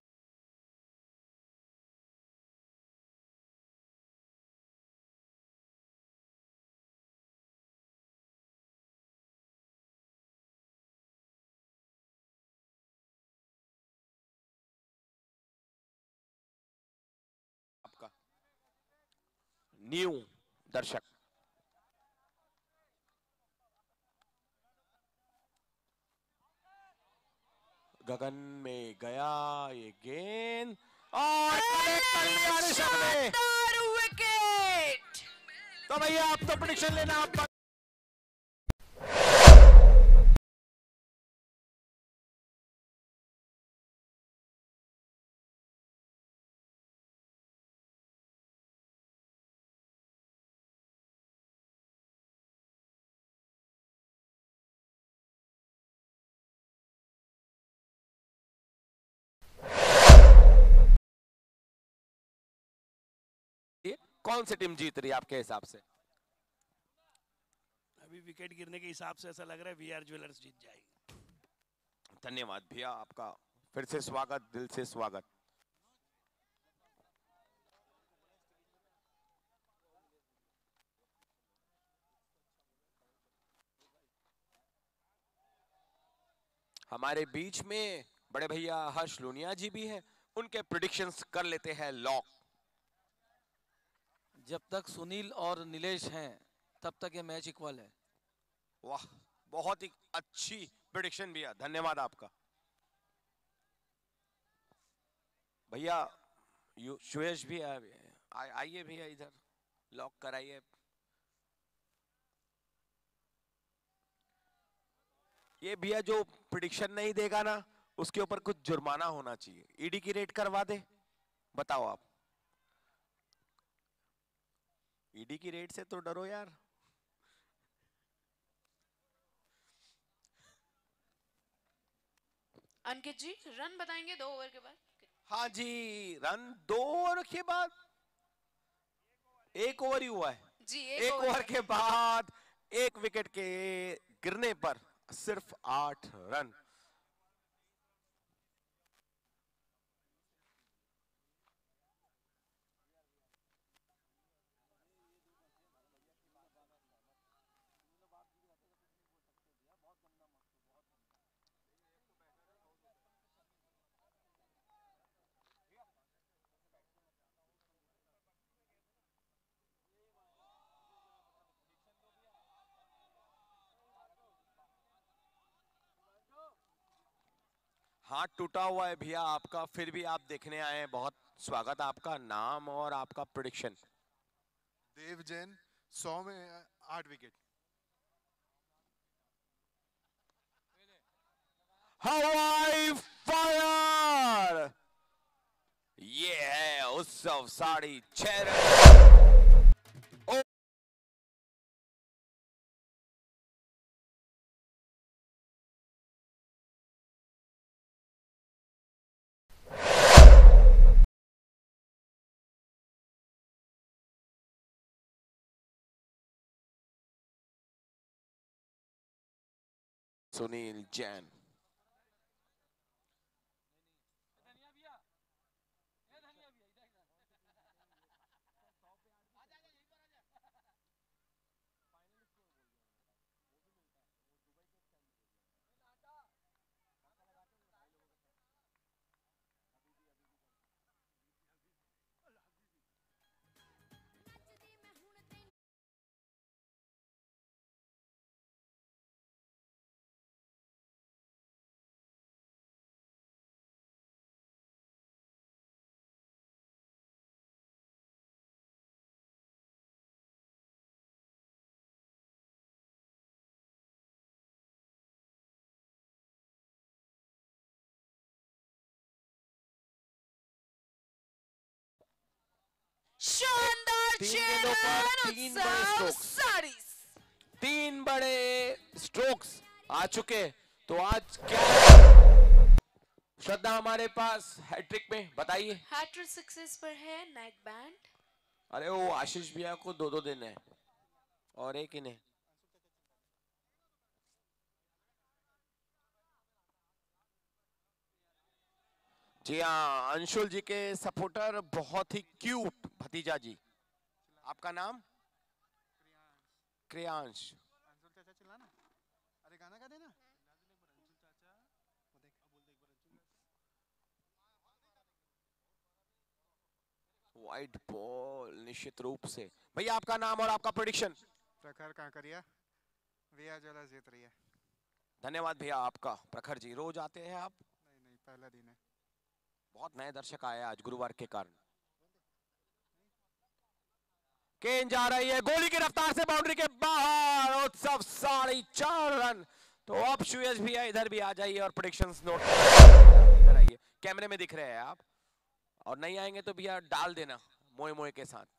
आपका न्यू दर्शक गगन में गया ये गेंद और कनेक्ट कर लिया ऋषभ ने।
शानदार विकेट।
तो भैया आप तो प्रेडिक्शन लेना आप। कौन सी टीम जीत रही है आपके हिसाब से?
अभी विकेट गिरने के हिसाब से ऐसा लग रहा है वीआर ज्वेलर्स जीत जाएगी।
धन्यवाद भैया आपका, फिर से स्वागत, दिल से स्वागत। हमारे बीच में बड़े भैया हर्ष लूनिया जी भी हैं, उनके प्रेडिक्शंस कर लेते हैं लॉक।
जब तक सुनील और नीलेश हैं तब तक ये मैच इक्वल है।
वाह, बहुत ही अच्छी प्रेडिक्शन भैया, धन्यवाद आपका। भैया सुयश भी आइए भैया इधर, लॉक कराइए। ये भैया जो प्रेडिक्शन नहीं देगा ना, उसके ऊपर कुछ जुर्माना होना चाहिए। ईडी की रेट करवा दे, बताओ आप। ईडी की रेट से तो डरो यार।
अंकित जी रन बताएंगे 2 ओवर के बाद?
हाँ जी, रन 2 ओवर के बाद, 1 ओवर ही हुआ है
जी।
1 ओवर के बाद 1 विकेट के गिरने पर सिर्फ 8 रन। हाथ टूटा हुआ है भैया आपका, फिर भी आप देखने आए हैं, बहुत स्वागत आपका। नाम और आपका प्रेडिक्शन?
देव जैन 100 में 8 विकेट।
हवाई फायर, ये है उत्सव साड़ी 6 रन। ओ, सुनील जैन।
शानदार
तीन
6
गेंदों पर
रन,
तीन बड़े
उत्सव
strokes।
साड़ीज।
3 बड़े स्ट्रोक्स आ चुके। तो आज क्या श्रद्धा हमारे पास हैट्रिक में, बताइए।
हैट्रिक सक्सेस पर है नेक बैंड।
अरे वो आशीष भैया को 2-2 दिन है और एक इन्हें। जी हाँ, अंशुल जी के सपोर्टर, बहुत ही क्यूट भतीजा जी। आपका नाम? क्रियांश। वाइट बॉल निश्चित रूप से। भैया आपका नाम और आपका प्रेडिक्शन?
प्रखर कांकरिया, वीआर ज्वेलर्स जीत रही है।
धन्यवाद भैया आपका। प्रखर जी, रोज आते हैं आप?
नहीं नहीं, पहला दिन है।
बहुत नए दर्शक आए आज गुरुवार के कारण। गेंद जा रही है गोली की रफ्तार से बाउंड्री के बाहर, उत्सव 4.5 रन। तो अब सुयश भैया इधर भी आ जाइए और प्रेडिक्शंस नोट इधर आइए, कैमरे में दिख रहे हैं आप, और नहीं आएंगे तो भैया डाल देना मोए मोए के साथ।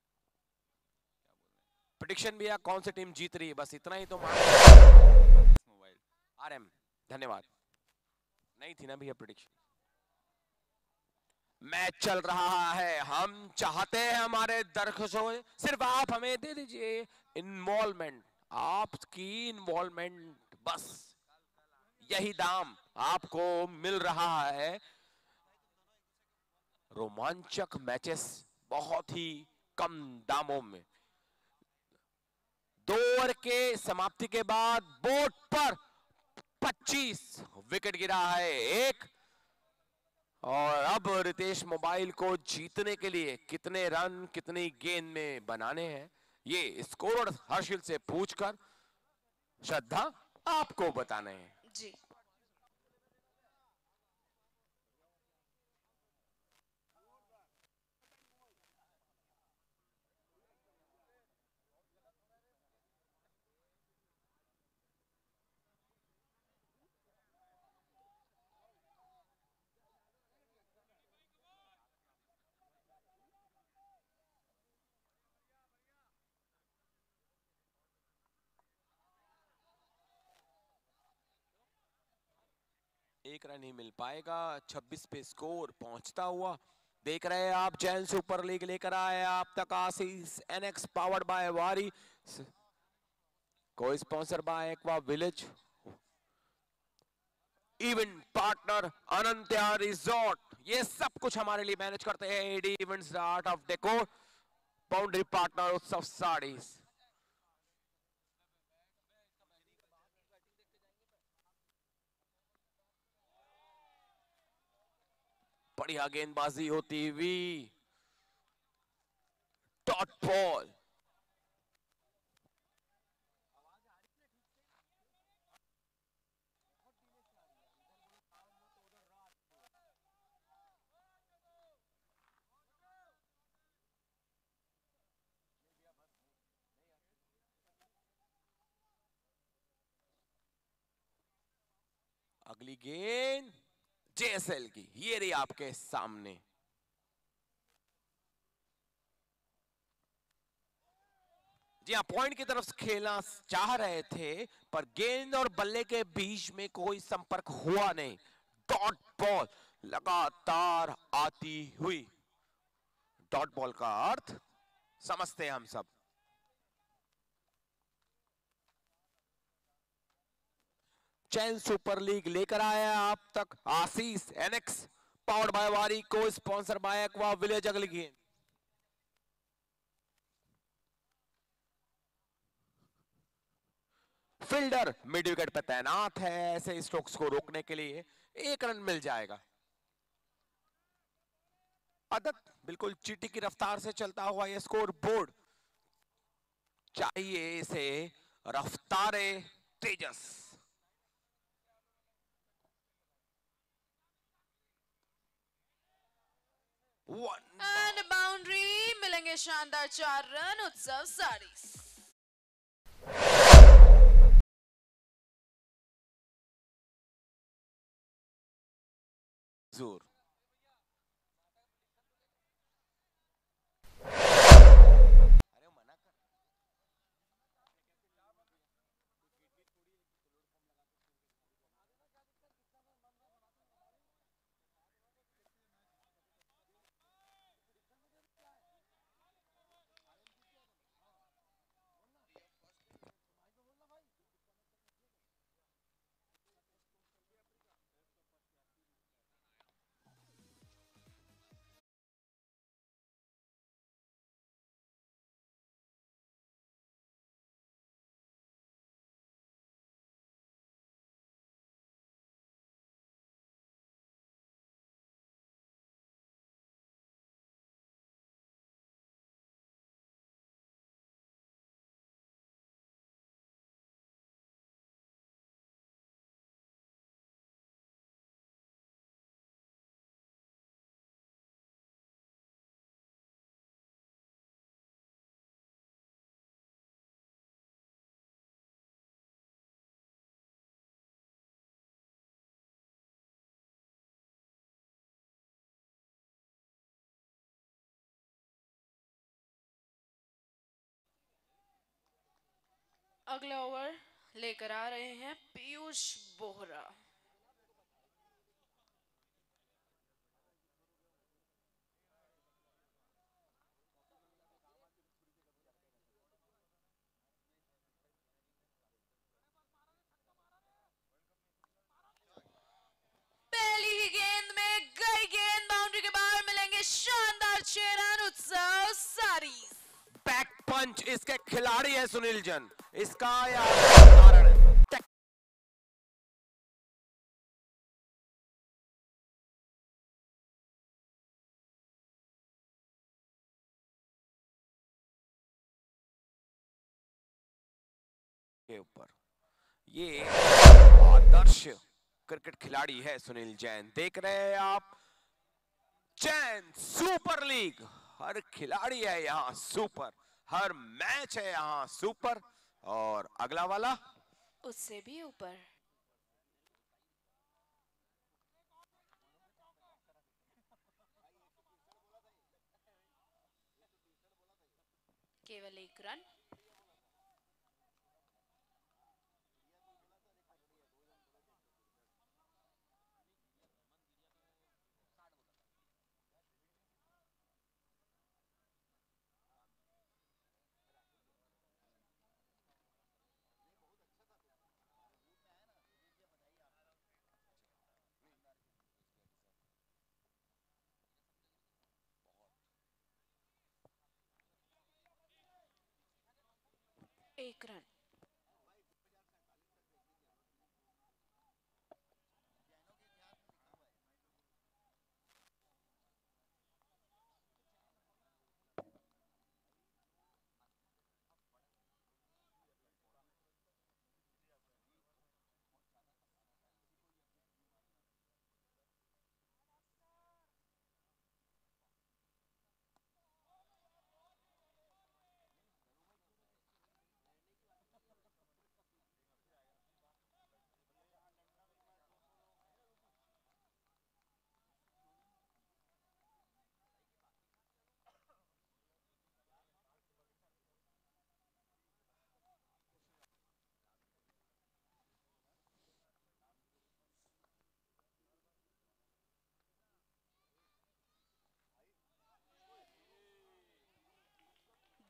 प्रेडिक्शन भैया कौन सी टीम जीत रही है, बस इतना ही तो मोबाइल आरएम। धन्यवाद। नहीं थी ना भैया प्रेडिक्शन। मैच चल रहा है, हम चाहते हैं हमारे दर्शकों, सिर्फ आप हमें दे दीजिए इन्वॉल्वमेंट, आपकी इन्वॉल्वमेंट, बस यही दाम आपको मिल रहा है। रोमांचक मैचेस बहुत ही कम दामों में। 2 ओवर के समाप्ति के बाद बोर्ड पर 25 विकेट गिरा है एक, और अब रितेश मोबाइल को जीतने के लिए कितने रन कितनी गेंद में बनाने हैं, ये स्कोर हर्षिल से पूछकर श्रद्धा आपको बताने हैं।
जी,
एक रन ही मिल पाएगा, 26 पे स्कोर पहुंचता हुआ। देख रहे हैं आप, जैन सुपर लीग लेकर आए आप तक आशीष NX powered by Waaree, co sponsor by aqua village, event partner Anantya resort, ये सब कुछ हमारे लिए मैनेज करते हैं AD events, art of decor, boundary partner Utsav sarees. बढ़िया गेंदबाजी होती हुई, डॉट बॉल। अगली गेंद जेएसएल की, ये रही आपके सामने। जी हाँ, पॉइंट की तरफ खेलना चाह रहे थे, पर गेंद और बल्ले के बीच में कोई संपर्क हुआ नहीं। डॉट बॉल लगातार आती हुई। डॉट बॉल का अर्थ समझते हैं हम सब। चैन सुपर लीग लेकर आया आप तक आशीष NX, powered by Waaree, co sponsor by aqua village. अगली गेंद फील्डर मिड विकेट पर तैनात है, ऐसे स्ट्रोक्स को रोकने के लिए 1 रन मिल जाएगा। अदत बिल्कुल चींटी की रफ्तार से चलता हुआ यह स्कोर बोर्ड चाहिए इसे रफ्तारे तेजस।
एंड बाउंड्री, मिलेंगे शानदार 4 रन उत्सव सारीज।
जोर
अगला ओवर लेकर आ रहे हैं पीयूष बोहरा। पहली ही गेंद में गई गेंद, बाउंड्री के बाहर, मिलेंगे शानदार 6 रन उत्सव सारीज।
बैक पंच इसके खिलाड़ी है सुनील जैन, इसका कारण है। के ऊपर ये आदर्श क्रिकेट खिलाड़ी है सुनील जैन। देख रहे हैं आप, जैन सुपर लीग, हर खिलाड़ी है यहाँ सुपर, हर मैच है यहाँ सुपर। और अगला वाला
उससे भी ऊपर। केवल 1 रन। एक रन।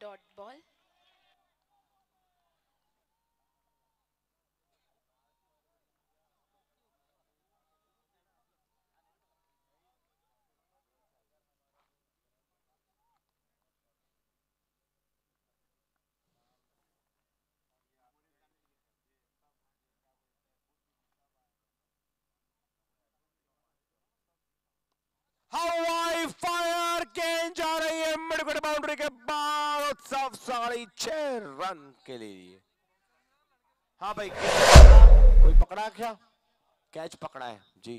Dot ball.
हवाई फायर गेंद जा रही है मिड विकेट बाउंड्री के बाद। उत्सव 6.5 रन के लिए। हाँ भाई, कोई पकड़ा क्या? कैच पकड़ा है जी।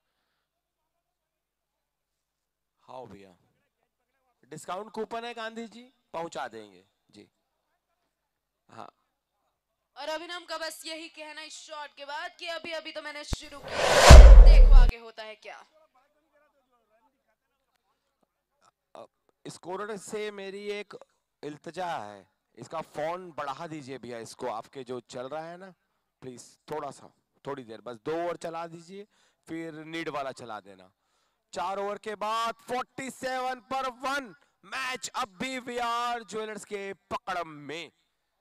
हाँ भैया, डिस्काउंट कूपन है गांधी जी, पहुंचा देंगे जी। हाँ,
और अभिनव का बस यही कहना इस शॉट के बाद कि अभी अभी तो मैंने शुरू किया, देखो आगे होता है क्या।
स्कोरर से मेरी एक इल्तिजा है, इसका फोन बढ़ा दीजिए भैया, इसको आपके जो चल रहा है ना, प्लीज थोड़ा सा, थोड़ी देर बस 2 ओवर चला दीजिए, फिर नीड वाला चला देना। 4 ओवर के बाद 47 पर 1। मैच अब भी वीआर ज्वेलर्स के पकड़ में।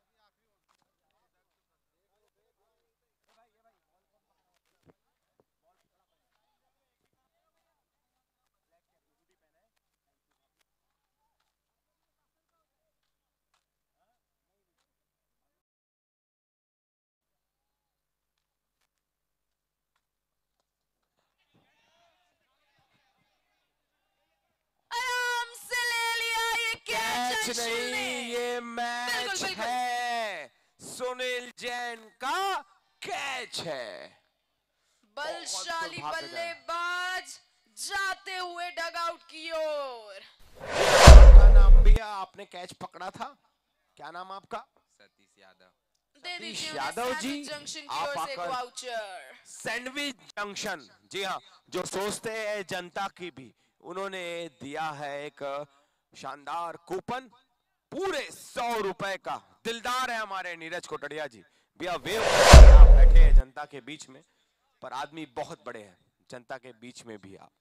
आराम से ले लिया ये
कैच
कैच
नहीं, ये मैच
बिल्कुल।
है, सुनील जैन का कैच है।
बलशाली
बहुत दुर्भाग्यजनक।
बल्लेबाज जाते हुए डगआउट की ओर।
आपका नाम भैया, आपने कैच पकड़ा था, क्या नाम आपका?
सतीश यादव।
दे दीजिए
सतीश
उन्हें
यादव जी,
सैंडविच जंक्शन की
आप
ओर से एक
आकर
वाउचर।
सैंडविच जंक्शन, जी हाँ, जो सोचते हैं जनता की भी, उन्होंने दिया है एक शानदार कूपन पूरे 100 रुपए का। दिलदार है हमारे नीरज कोटड़िया जी भैया, वेव आप बैठे हैं जनता के बीच में, पर आदमी बहुत बड़े हैं जनता के बीच में भी आप।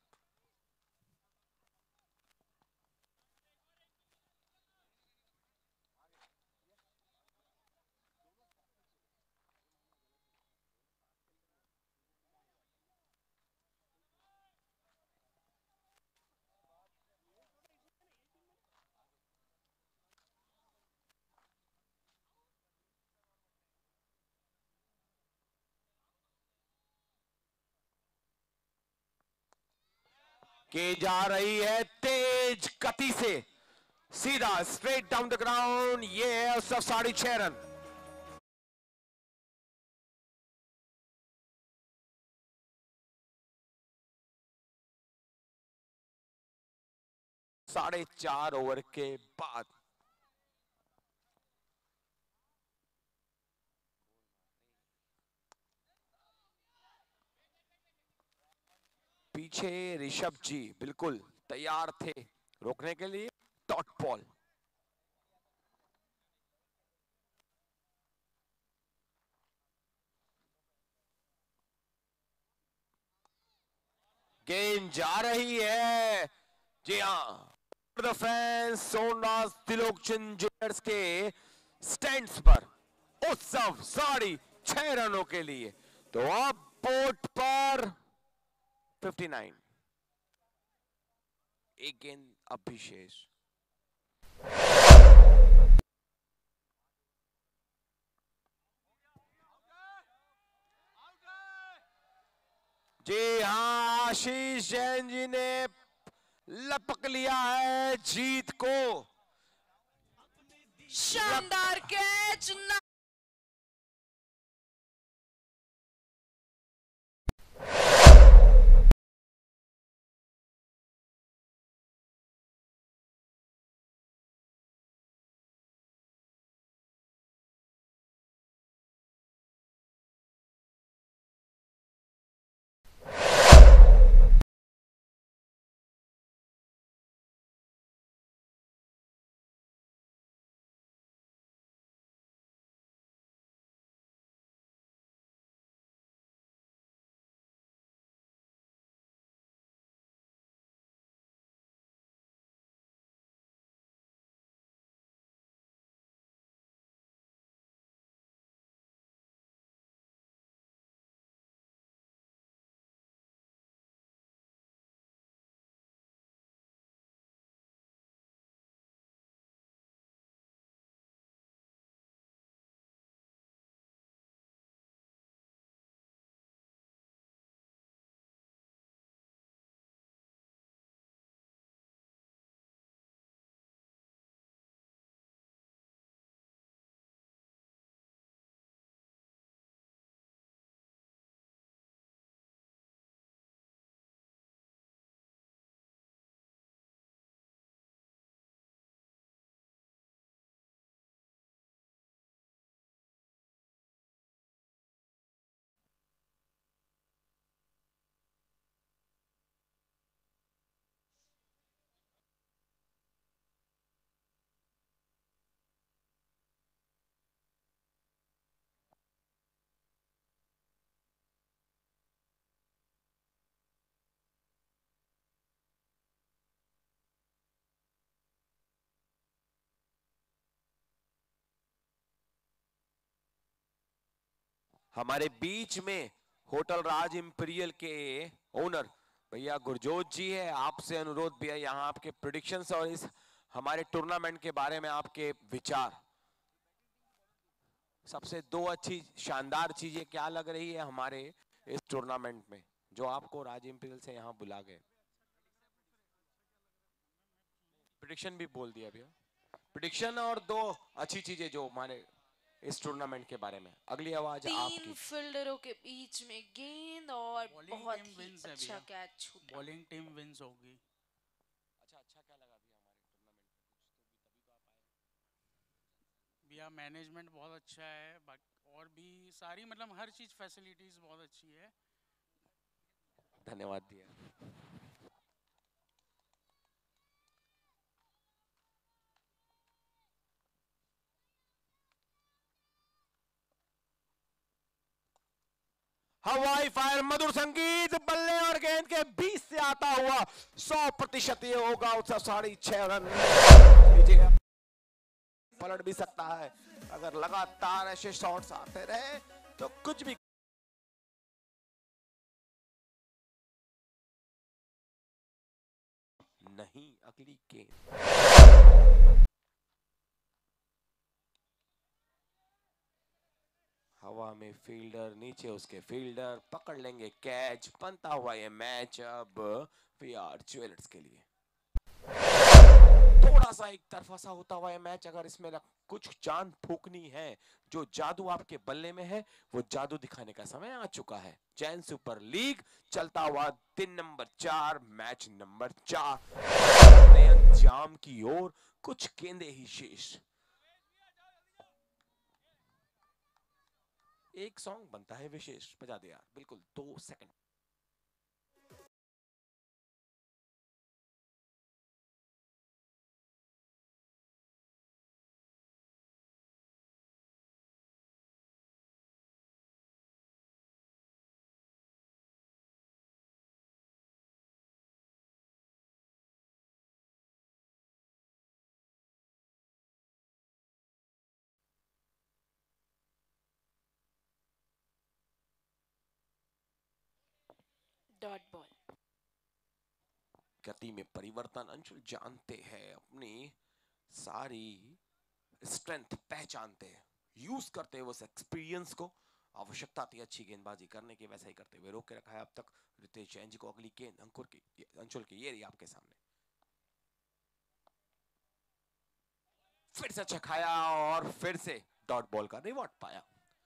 के जा रही है तेज गति से, सीधा स्ट्रेट डाउन द ग्राउंड, ये है उसका 6.5 रन। साढ़े 4 ओवर के बाद पीछे ऋषभ जी बिल्कुल तैयार थे रोकने के लिए। डॉट बॉल, गेंद जा रही है, जी हाँ, the fans Somnath Trilokchand jewellers के स्टैंड्स पर उत्सव 6.5 रनों के लिए। तो अब बोर्ड पर 59, एक गेंद अब भी शेष। जी हाँ, आशीष जैन जी ने लपक लिया है जीत को।
शानदार कैच।
हमारे बीच में होटल राज इंपीरियल के ओनर भैया गुरजोत जी है। आपसे अनुरोध भैया यहाँ आपके प्रेडिक्शंस और इस हमारे टूर्नामेंट के बारे में आपके विचार। सबसे दो अच्छी शानदार चीजें क्या लग रही है हमारे इस टूर्नामेंट में जो आपको राज इंपीरियल से यहाँ बुला गए? प्रेडिक्शन भी बोल दिया भैया, प्रेडिक्शन और दो अच्छी चीजें जो हमारे इस टूर्नामेंट के बारे में। अगली आवाज
तीन
आपकी।
फील्डरों के बीच में गेंद और
Bowling
बहुत
team
ही
wins है
अच्छा
भैया।
कैच छूटा।
बॉलिंग टीम विंस होगी।
अच्छा अच्छा क्या लगा भैया हमारे टूर्नामेंट में? कुछ तो भी तभी तो आप आए।
भैया मैनेजमेंट बहुत अच्छा है, और भी सारी मतलब हर चीज़ फैसिलिटीज़ बहुत अच्छी है।
धन्यवाद भैया। हवाई फायर मधुर संगीत बल्ले और गेंद के बीच से आता हुआ 100% ये होगा उसका 6.5 रन। लीजिए पलट भी सकता है अगर लगातार ऐसे शॉट्स आते रहे तो कुछ भी। नहीं अगली गेंद हवा में फील्डर नीचे उसके फील्डर पकड़ लेंगे कैच। बनता हुआ ये मैच अब वीआर ज्वेलर्स के लिए। थोड़ा सा एक तरफा सा होता हुआ ये मैच। अगर इसमें कुछ जान फूकनी है, जो जादू आपके बल्ले में है वो जादू दिखाने का समय आ चुका है। जैन सुपर लीग चलता हुआ दिन नंबर 4 मैच नंबर 4 अंजाम की ओर कुछ गेंदे ही शेष। एक सॉन्ग बनता है विशेष, बजा दे यार बिल्कुल 2 सेकंड।
Dot ball.
गति में परिवर्तन अंशुल जानते हैं, अपनी सारी स्ट्रेंथ पहचानते हैं, यूज करते हैं उस एक्सपीरियंस को। आवश्यकता थी अच्छी गेंदबाजी करने की, वैसा ही करते हुए रोक के रखा है अब तक रितेश जैन जी को। अगली गेंद अंकुर की अंशुल की ये रही आपके सामने। फिर से चखाया और फिर से डॉट बॉल का रिवॉर्ड पाया।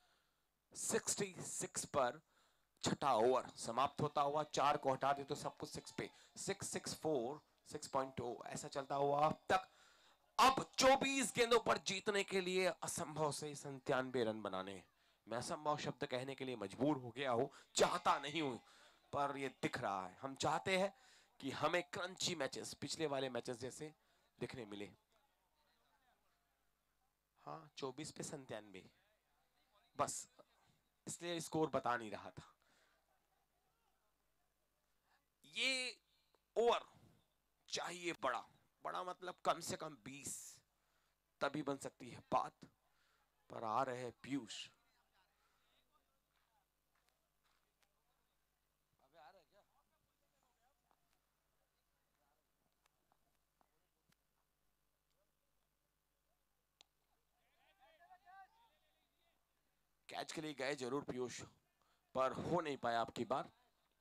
66 पर छठा ओवर समाप्त होता हुआ। 4 को हटा दे तो सब कुछ 6 पे। 664 6.0 ऐसा चलता हुआ अब तक। अब 24 गेंदों पर जीतने के लिए असंभव से 97 रन बनाने। मैं असंभव शब्द कहने के लिए मजबूर हो गया हूं, चाहता नहीं हूं पर ये दिख रहा है। हम चाहते हैं कि हमें क्रंची मैचेस पिछले वाले मैचेस जैसे दिखने मिले। हाँ 24 पे 97 बस, इसलिए स्कोर बता नहीं रहा था। ये ओवर चाहिए बड़ा बड़ा, मतलब कम से कम 20, तभी बन सकती है बात। पर आ रहे हैं पीयूष। कैच के लिए गए जरूर पीयूष, पर हो नहीं पाया आपकी बार।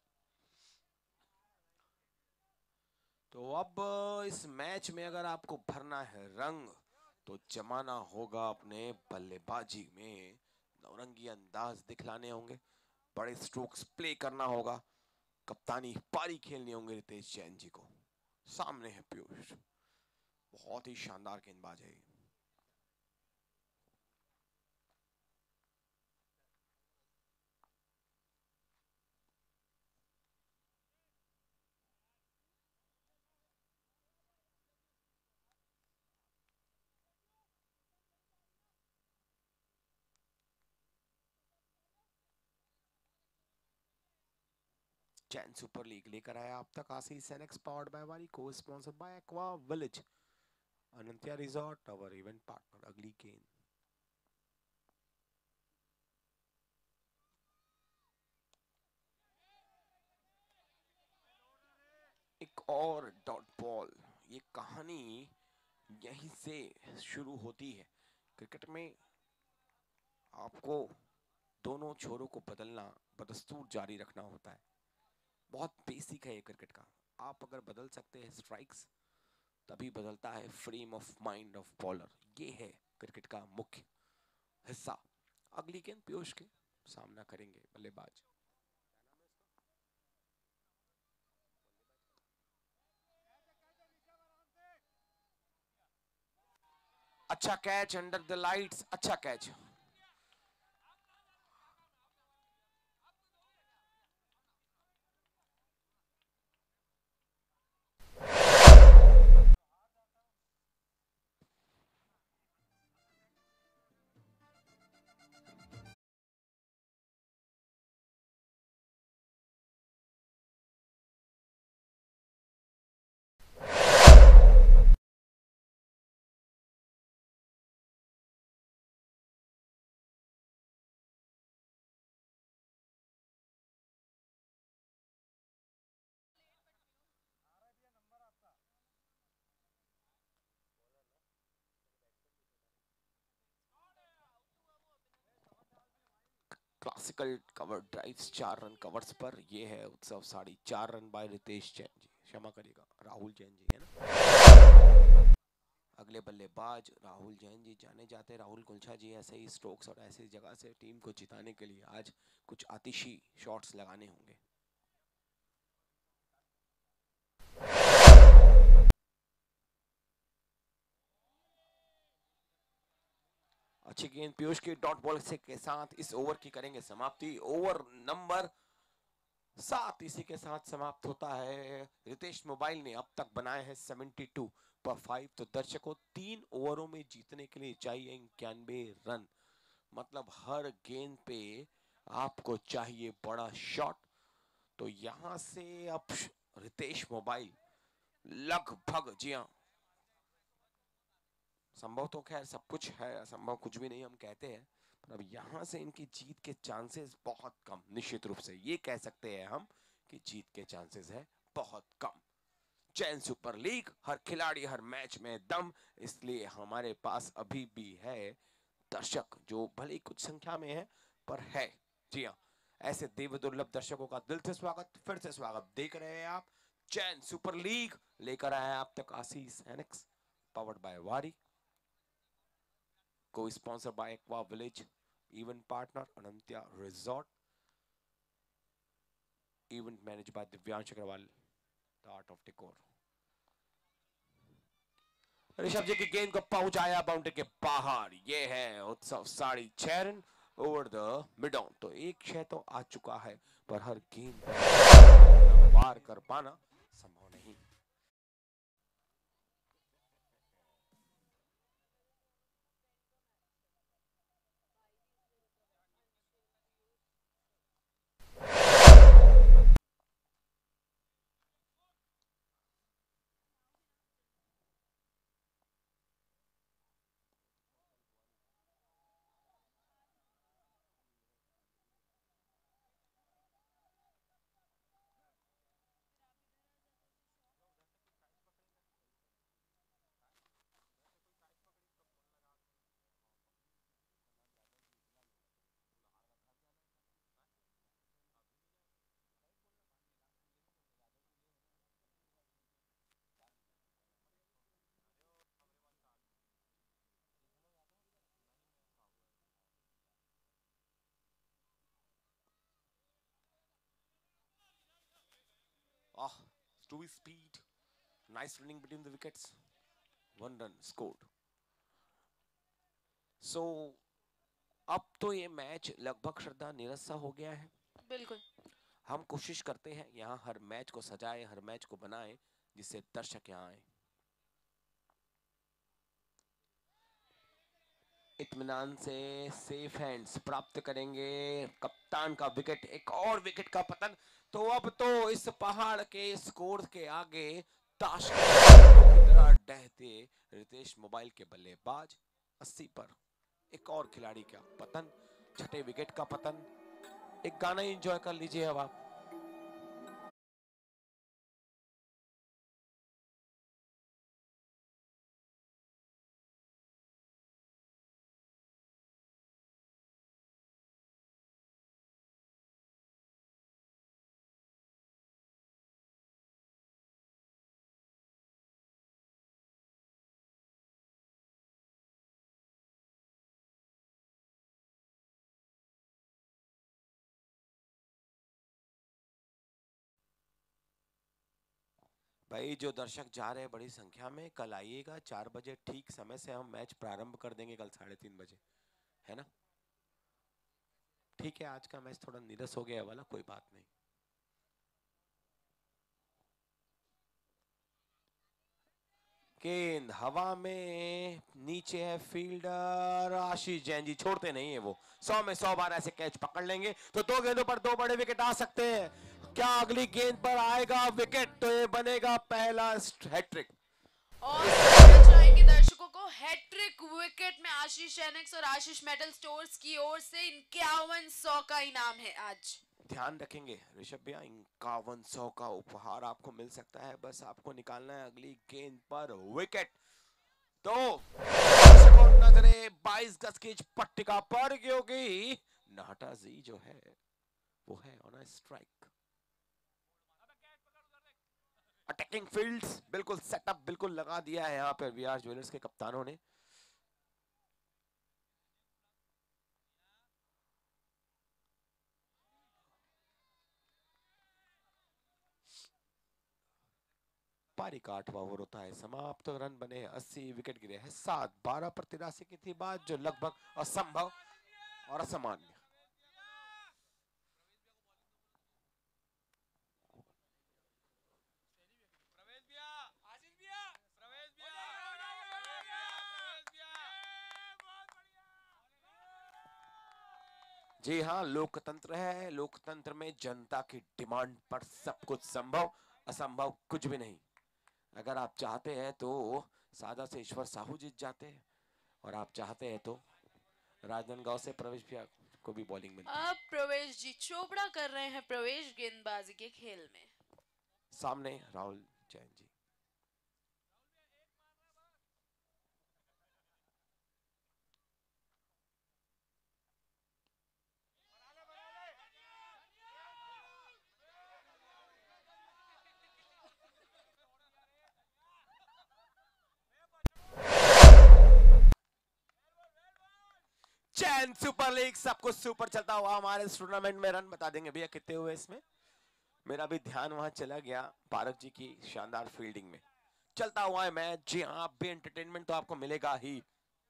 तो अब इस मैच में अगर आपको भरना है रंग तो जमाना होगा अपने बल्लेबाजी में। नौरंगी अंदाज दिखलाने होंगे, बड़े स्ट्रोक्स प्ले करना होगा, कप्तानी पारी खेलनी होंगे रितेश जैन जी को। सामने है पीयूष, बहुत ही शानदार गेंदबाज है। जैन सुपर लीग लेकर आया आप तक आशीष Senex, powered by Waaree, co sponsored by aqua village, Anantya resort, our event partner. अगली गेंद एक और डॉट बॉल। ये कहानी यहीं से शुरू होती है। क्रिकेट में आपको दोनों छोरों को बदलना बदस्तूर जारी रखना होता है। बहुत बेसिक है ये क्रिकेट का। आप अगर बदल सकते हैं स्ट्राइक्स, तभी बदलता है frame of mind of bowler. ये है क्रिकेट का मुख्य हिस्सा। अगली गेंद पीयूष के सामना करेंगे बल्लेबाज। अच्छा कैच अंडर द लाइट्स, अच्छा catch. Classical cover drives 4 run covers पर। ये है उत्सव साड़ी। 4 रन बाय रितेश जैन जी, क्षमा करिएगा राहुल जैन जी, है ना। अगले बल्लेबाज राहुल जैन जी जाने जाते। राहुल गुलछा जी ऐसे ही स्ट्रोक्स और ऐसी जगह से टीम को जिताने के लिए आज कुछ आतिशी शॉट्स लगाने होंगे। अच्छी गेंद पीयूष की डॉट बॉल से के साथ इस ओवर की करेंगे समाप्ति। ओवर नंबर 7 इसी के साथ समाप्त होता है। रितेश मोबाइल ने अब तक बनाए हैं 72 पर 5। तो दर्शकों 3 ओवरों में जीतने के लिए चाहिए 91 रन। मतलब हर गेंद पे आपको चाहिए बड़ा शॉट। तो यहां से अब रितेश मोबाइल लगभग, जी हाँ, संभव तो खैर सब कुछ है, असंभव कुछ भी नहीं हम कहते हैं, पर अब यहां से इनकी जीत के चांसेस बहुत कम। निश्चित रूप से ये कह सकते हैं हम कि जीत के चांसेस है बहुत कम। चैन सुपर लीग, हर खिलाड़ी हर मैच में दम, इसलिए हमारे पास अभी भी है दर्शक, जो भले ही कुछ संख्या में है पर है। जी हाँ, ऐसे देव दुर्लभ दर्शकों का दिल से स्वागत, फिर से स्वागत। देख रहे हैं आप चैन सुपर लीग, लेकर आया आप तक आशीष एनेक्स, पावर्ड बाय वारी, co-sponsored by Aqua Village, event partner Anantya Resort, event managed by Divyansh Agrawal, the art of decor. Rishabh जी की गेंद को पहुंचाया बाउंड्री के बाहर। ये है Utsav sari 6 run over the mid on. तो एक 6 तो आ चुका है, पर हर गेंद पर वार कर पाना संभव नहीं। Stewie speed, nice running between the wickets, 1 run scored. So अब तो ये मैच लगभग श्रद्धा निरस सा हो गया है।
बिल्कुल।
हम कोशिश करते हैं यहाँ हर मैच को सजाए, हर मैच को बनाए, जिससे दर्शक यहाँ आए। इत्मीनान से सेफ हैंड्स प्राप्त करेंगे। कप्तान का विकेट, एक और विकेट का पतन। तो अब तो इस पहाड़ के स्कोर के आगे ताश की तरह डहते रितेश मोबाइल के बल्लेबाज 80 पर। एक और खिलाड़ी का पतन, छठे विकेट का पतन। एक गाना एंजॉय कर लीजिए अब आप। भाई जो दर्शक जा रहे हैं बड़ी संख्या में, कल आइएगा 4 बजे ठीक समय से हम मैच प्रारंभ कर देंगे, कल 3:30 बजे, है ना? ठीक है, आज का मैच थोड़ा नीरस हो गया वाला, कोई बात नहीं। गेंद हवा में, नीचे है फील्डर आशीष जैन जी, छोड़ते नहीं है वो। 100 में 100 बार ऐसे कैच पकड़ लेंगे तो 2 गेंदों पर 2 बड़े विकेट आ सकते हैं। क्या अगली गेंद पर आएगा विकेट तो ये बनेगा पहला हैट्रिक।
और बताना चाहेंगे दर्शकों को, हैट्रिक विकेट में आशीष एनेक्स और आशीष मेटल स्टोर्स की ओर से 5100 का इनाम है आज।
ध्यान रखेंगे ऋषभ भैया, 5100 का उपहार आपको मिल सकता है, बस आपको निकालना है अगली गेंद पर विकेट। तो नजरे 22 गज की पट्टिका पर, क्योंकि नाटा जी जो है वो है on a strike. Attacking fields बिल्कुल सेटअप बिल्कुल लगा दिया है यहाँ पर वीआर ज्वेलर्स के कप्तानों ने। पारी का 8वां ओवर होता है समाप्त, तो रन बने 80, विकेट गिरे हैं 7। 12 पर 83 की थी बात, जो लगभग असंभव और असामान्य। जी हाँ, लोकतंत्र है, लोकतंत्र में जनता की डिमांड पर सब कुछ संभव, असंभव कुछ भी नहीं। अगर आप चाहते हैं तो सादा से ईश्वर साहू जीत जाते हैं, और आप चाहते हैं तो राजनांदगांव से प्रवेश भैया को भी बॉलिंग मिलती है।
अब प्रवेश जी चोपड़ा कर रहे हैं प्रवेश गेंदबाजी के खेल में।
सामने राहुल जैन जी। चैन सुपर लीग, सब कुछ सुपर चलता हुआ हमारे इस टूर्नामेंट में। रन बता देंगे भैया कितने हुए इसमें? मेरा भी ध्यान वहां चला गया पारक जी की शानदार फील्डिंग में। चलता हुआ है मैच, जी हाँ, आप भी एंटरटेनमेंट तो आपको मिलेगा ही।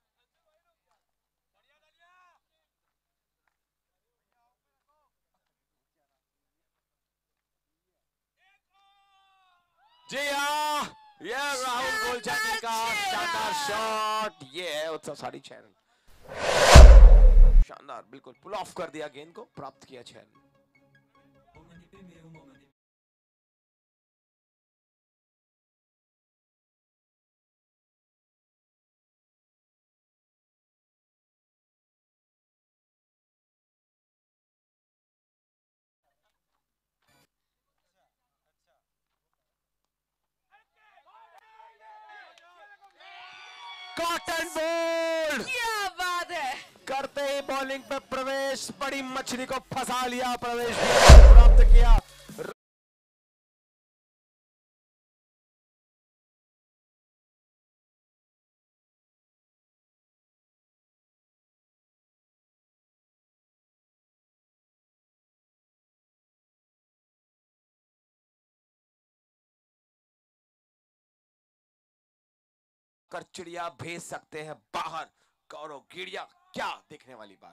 जी हाँ, ये राहुल गोलचंद का शानदार शॉट, ये है उत्सव साड़ी चैनल, शानदार, बिल्कुल पुल ऑफ कर दिया गेंद को, प्राप्त किया 6 रन। कॉटन बोल्ड,
क्या बात है,
करते ही बॉलिंग पे प्रवेश, बड़ी मछली को फंसा लिया प्रवेश, प्राप्त किया। कर चिड़िया भेज सकते हैं बाहर, गौरव गिड़िया, क्या देखने वाली बात।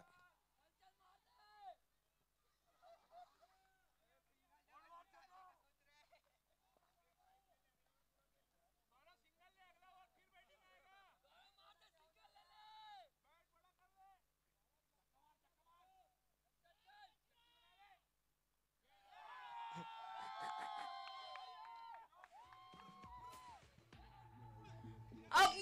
अब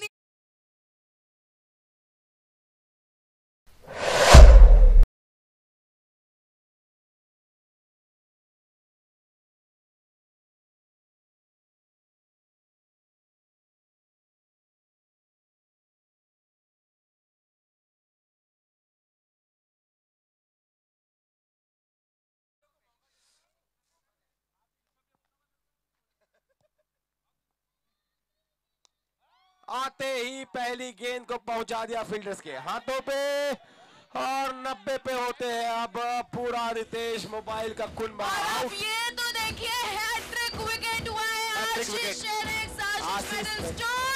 आते ही पहली गेंद को पहुंचा दिया फील्डर्स के हाथों पे, और 90 पे होते हैं अब पूरा रितेश मोबाइल का कुनबा।
ये तो देखिए हैट्रिक विकेट हुआ है आज
हैट्रिक
आशीष
विकेट
शेरिक्स, आशीष
आशीष
मिडिल स्टोन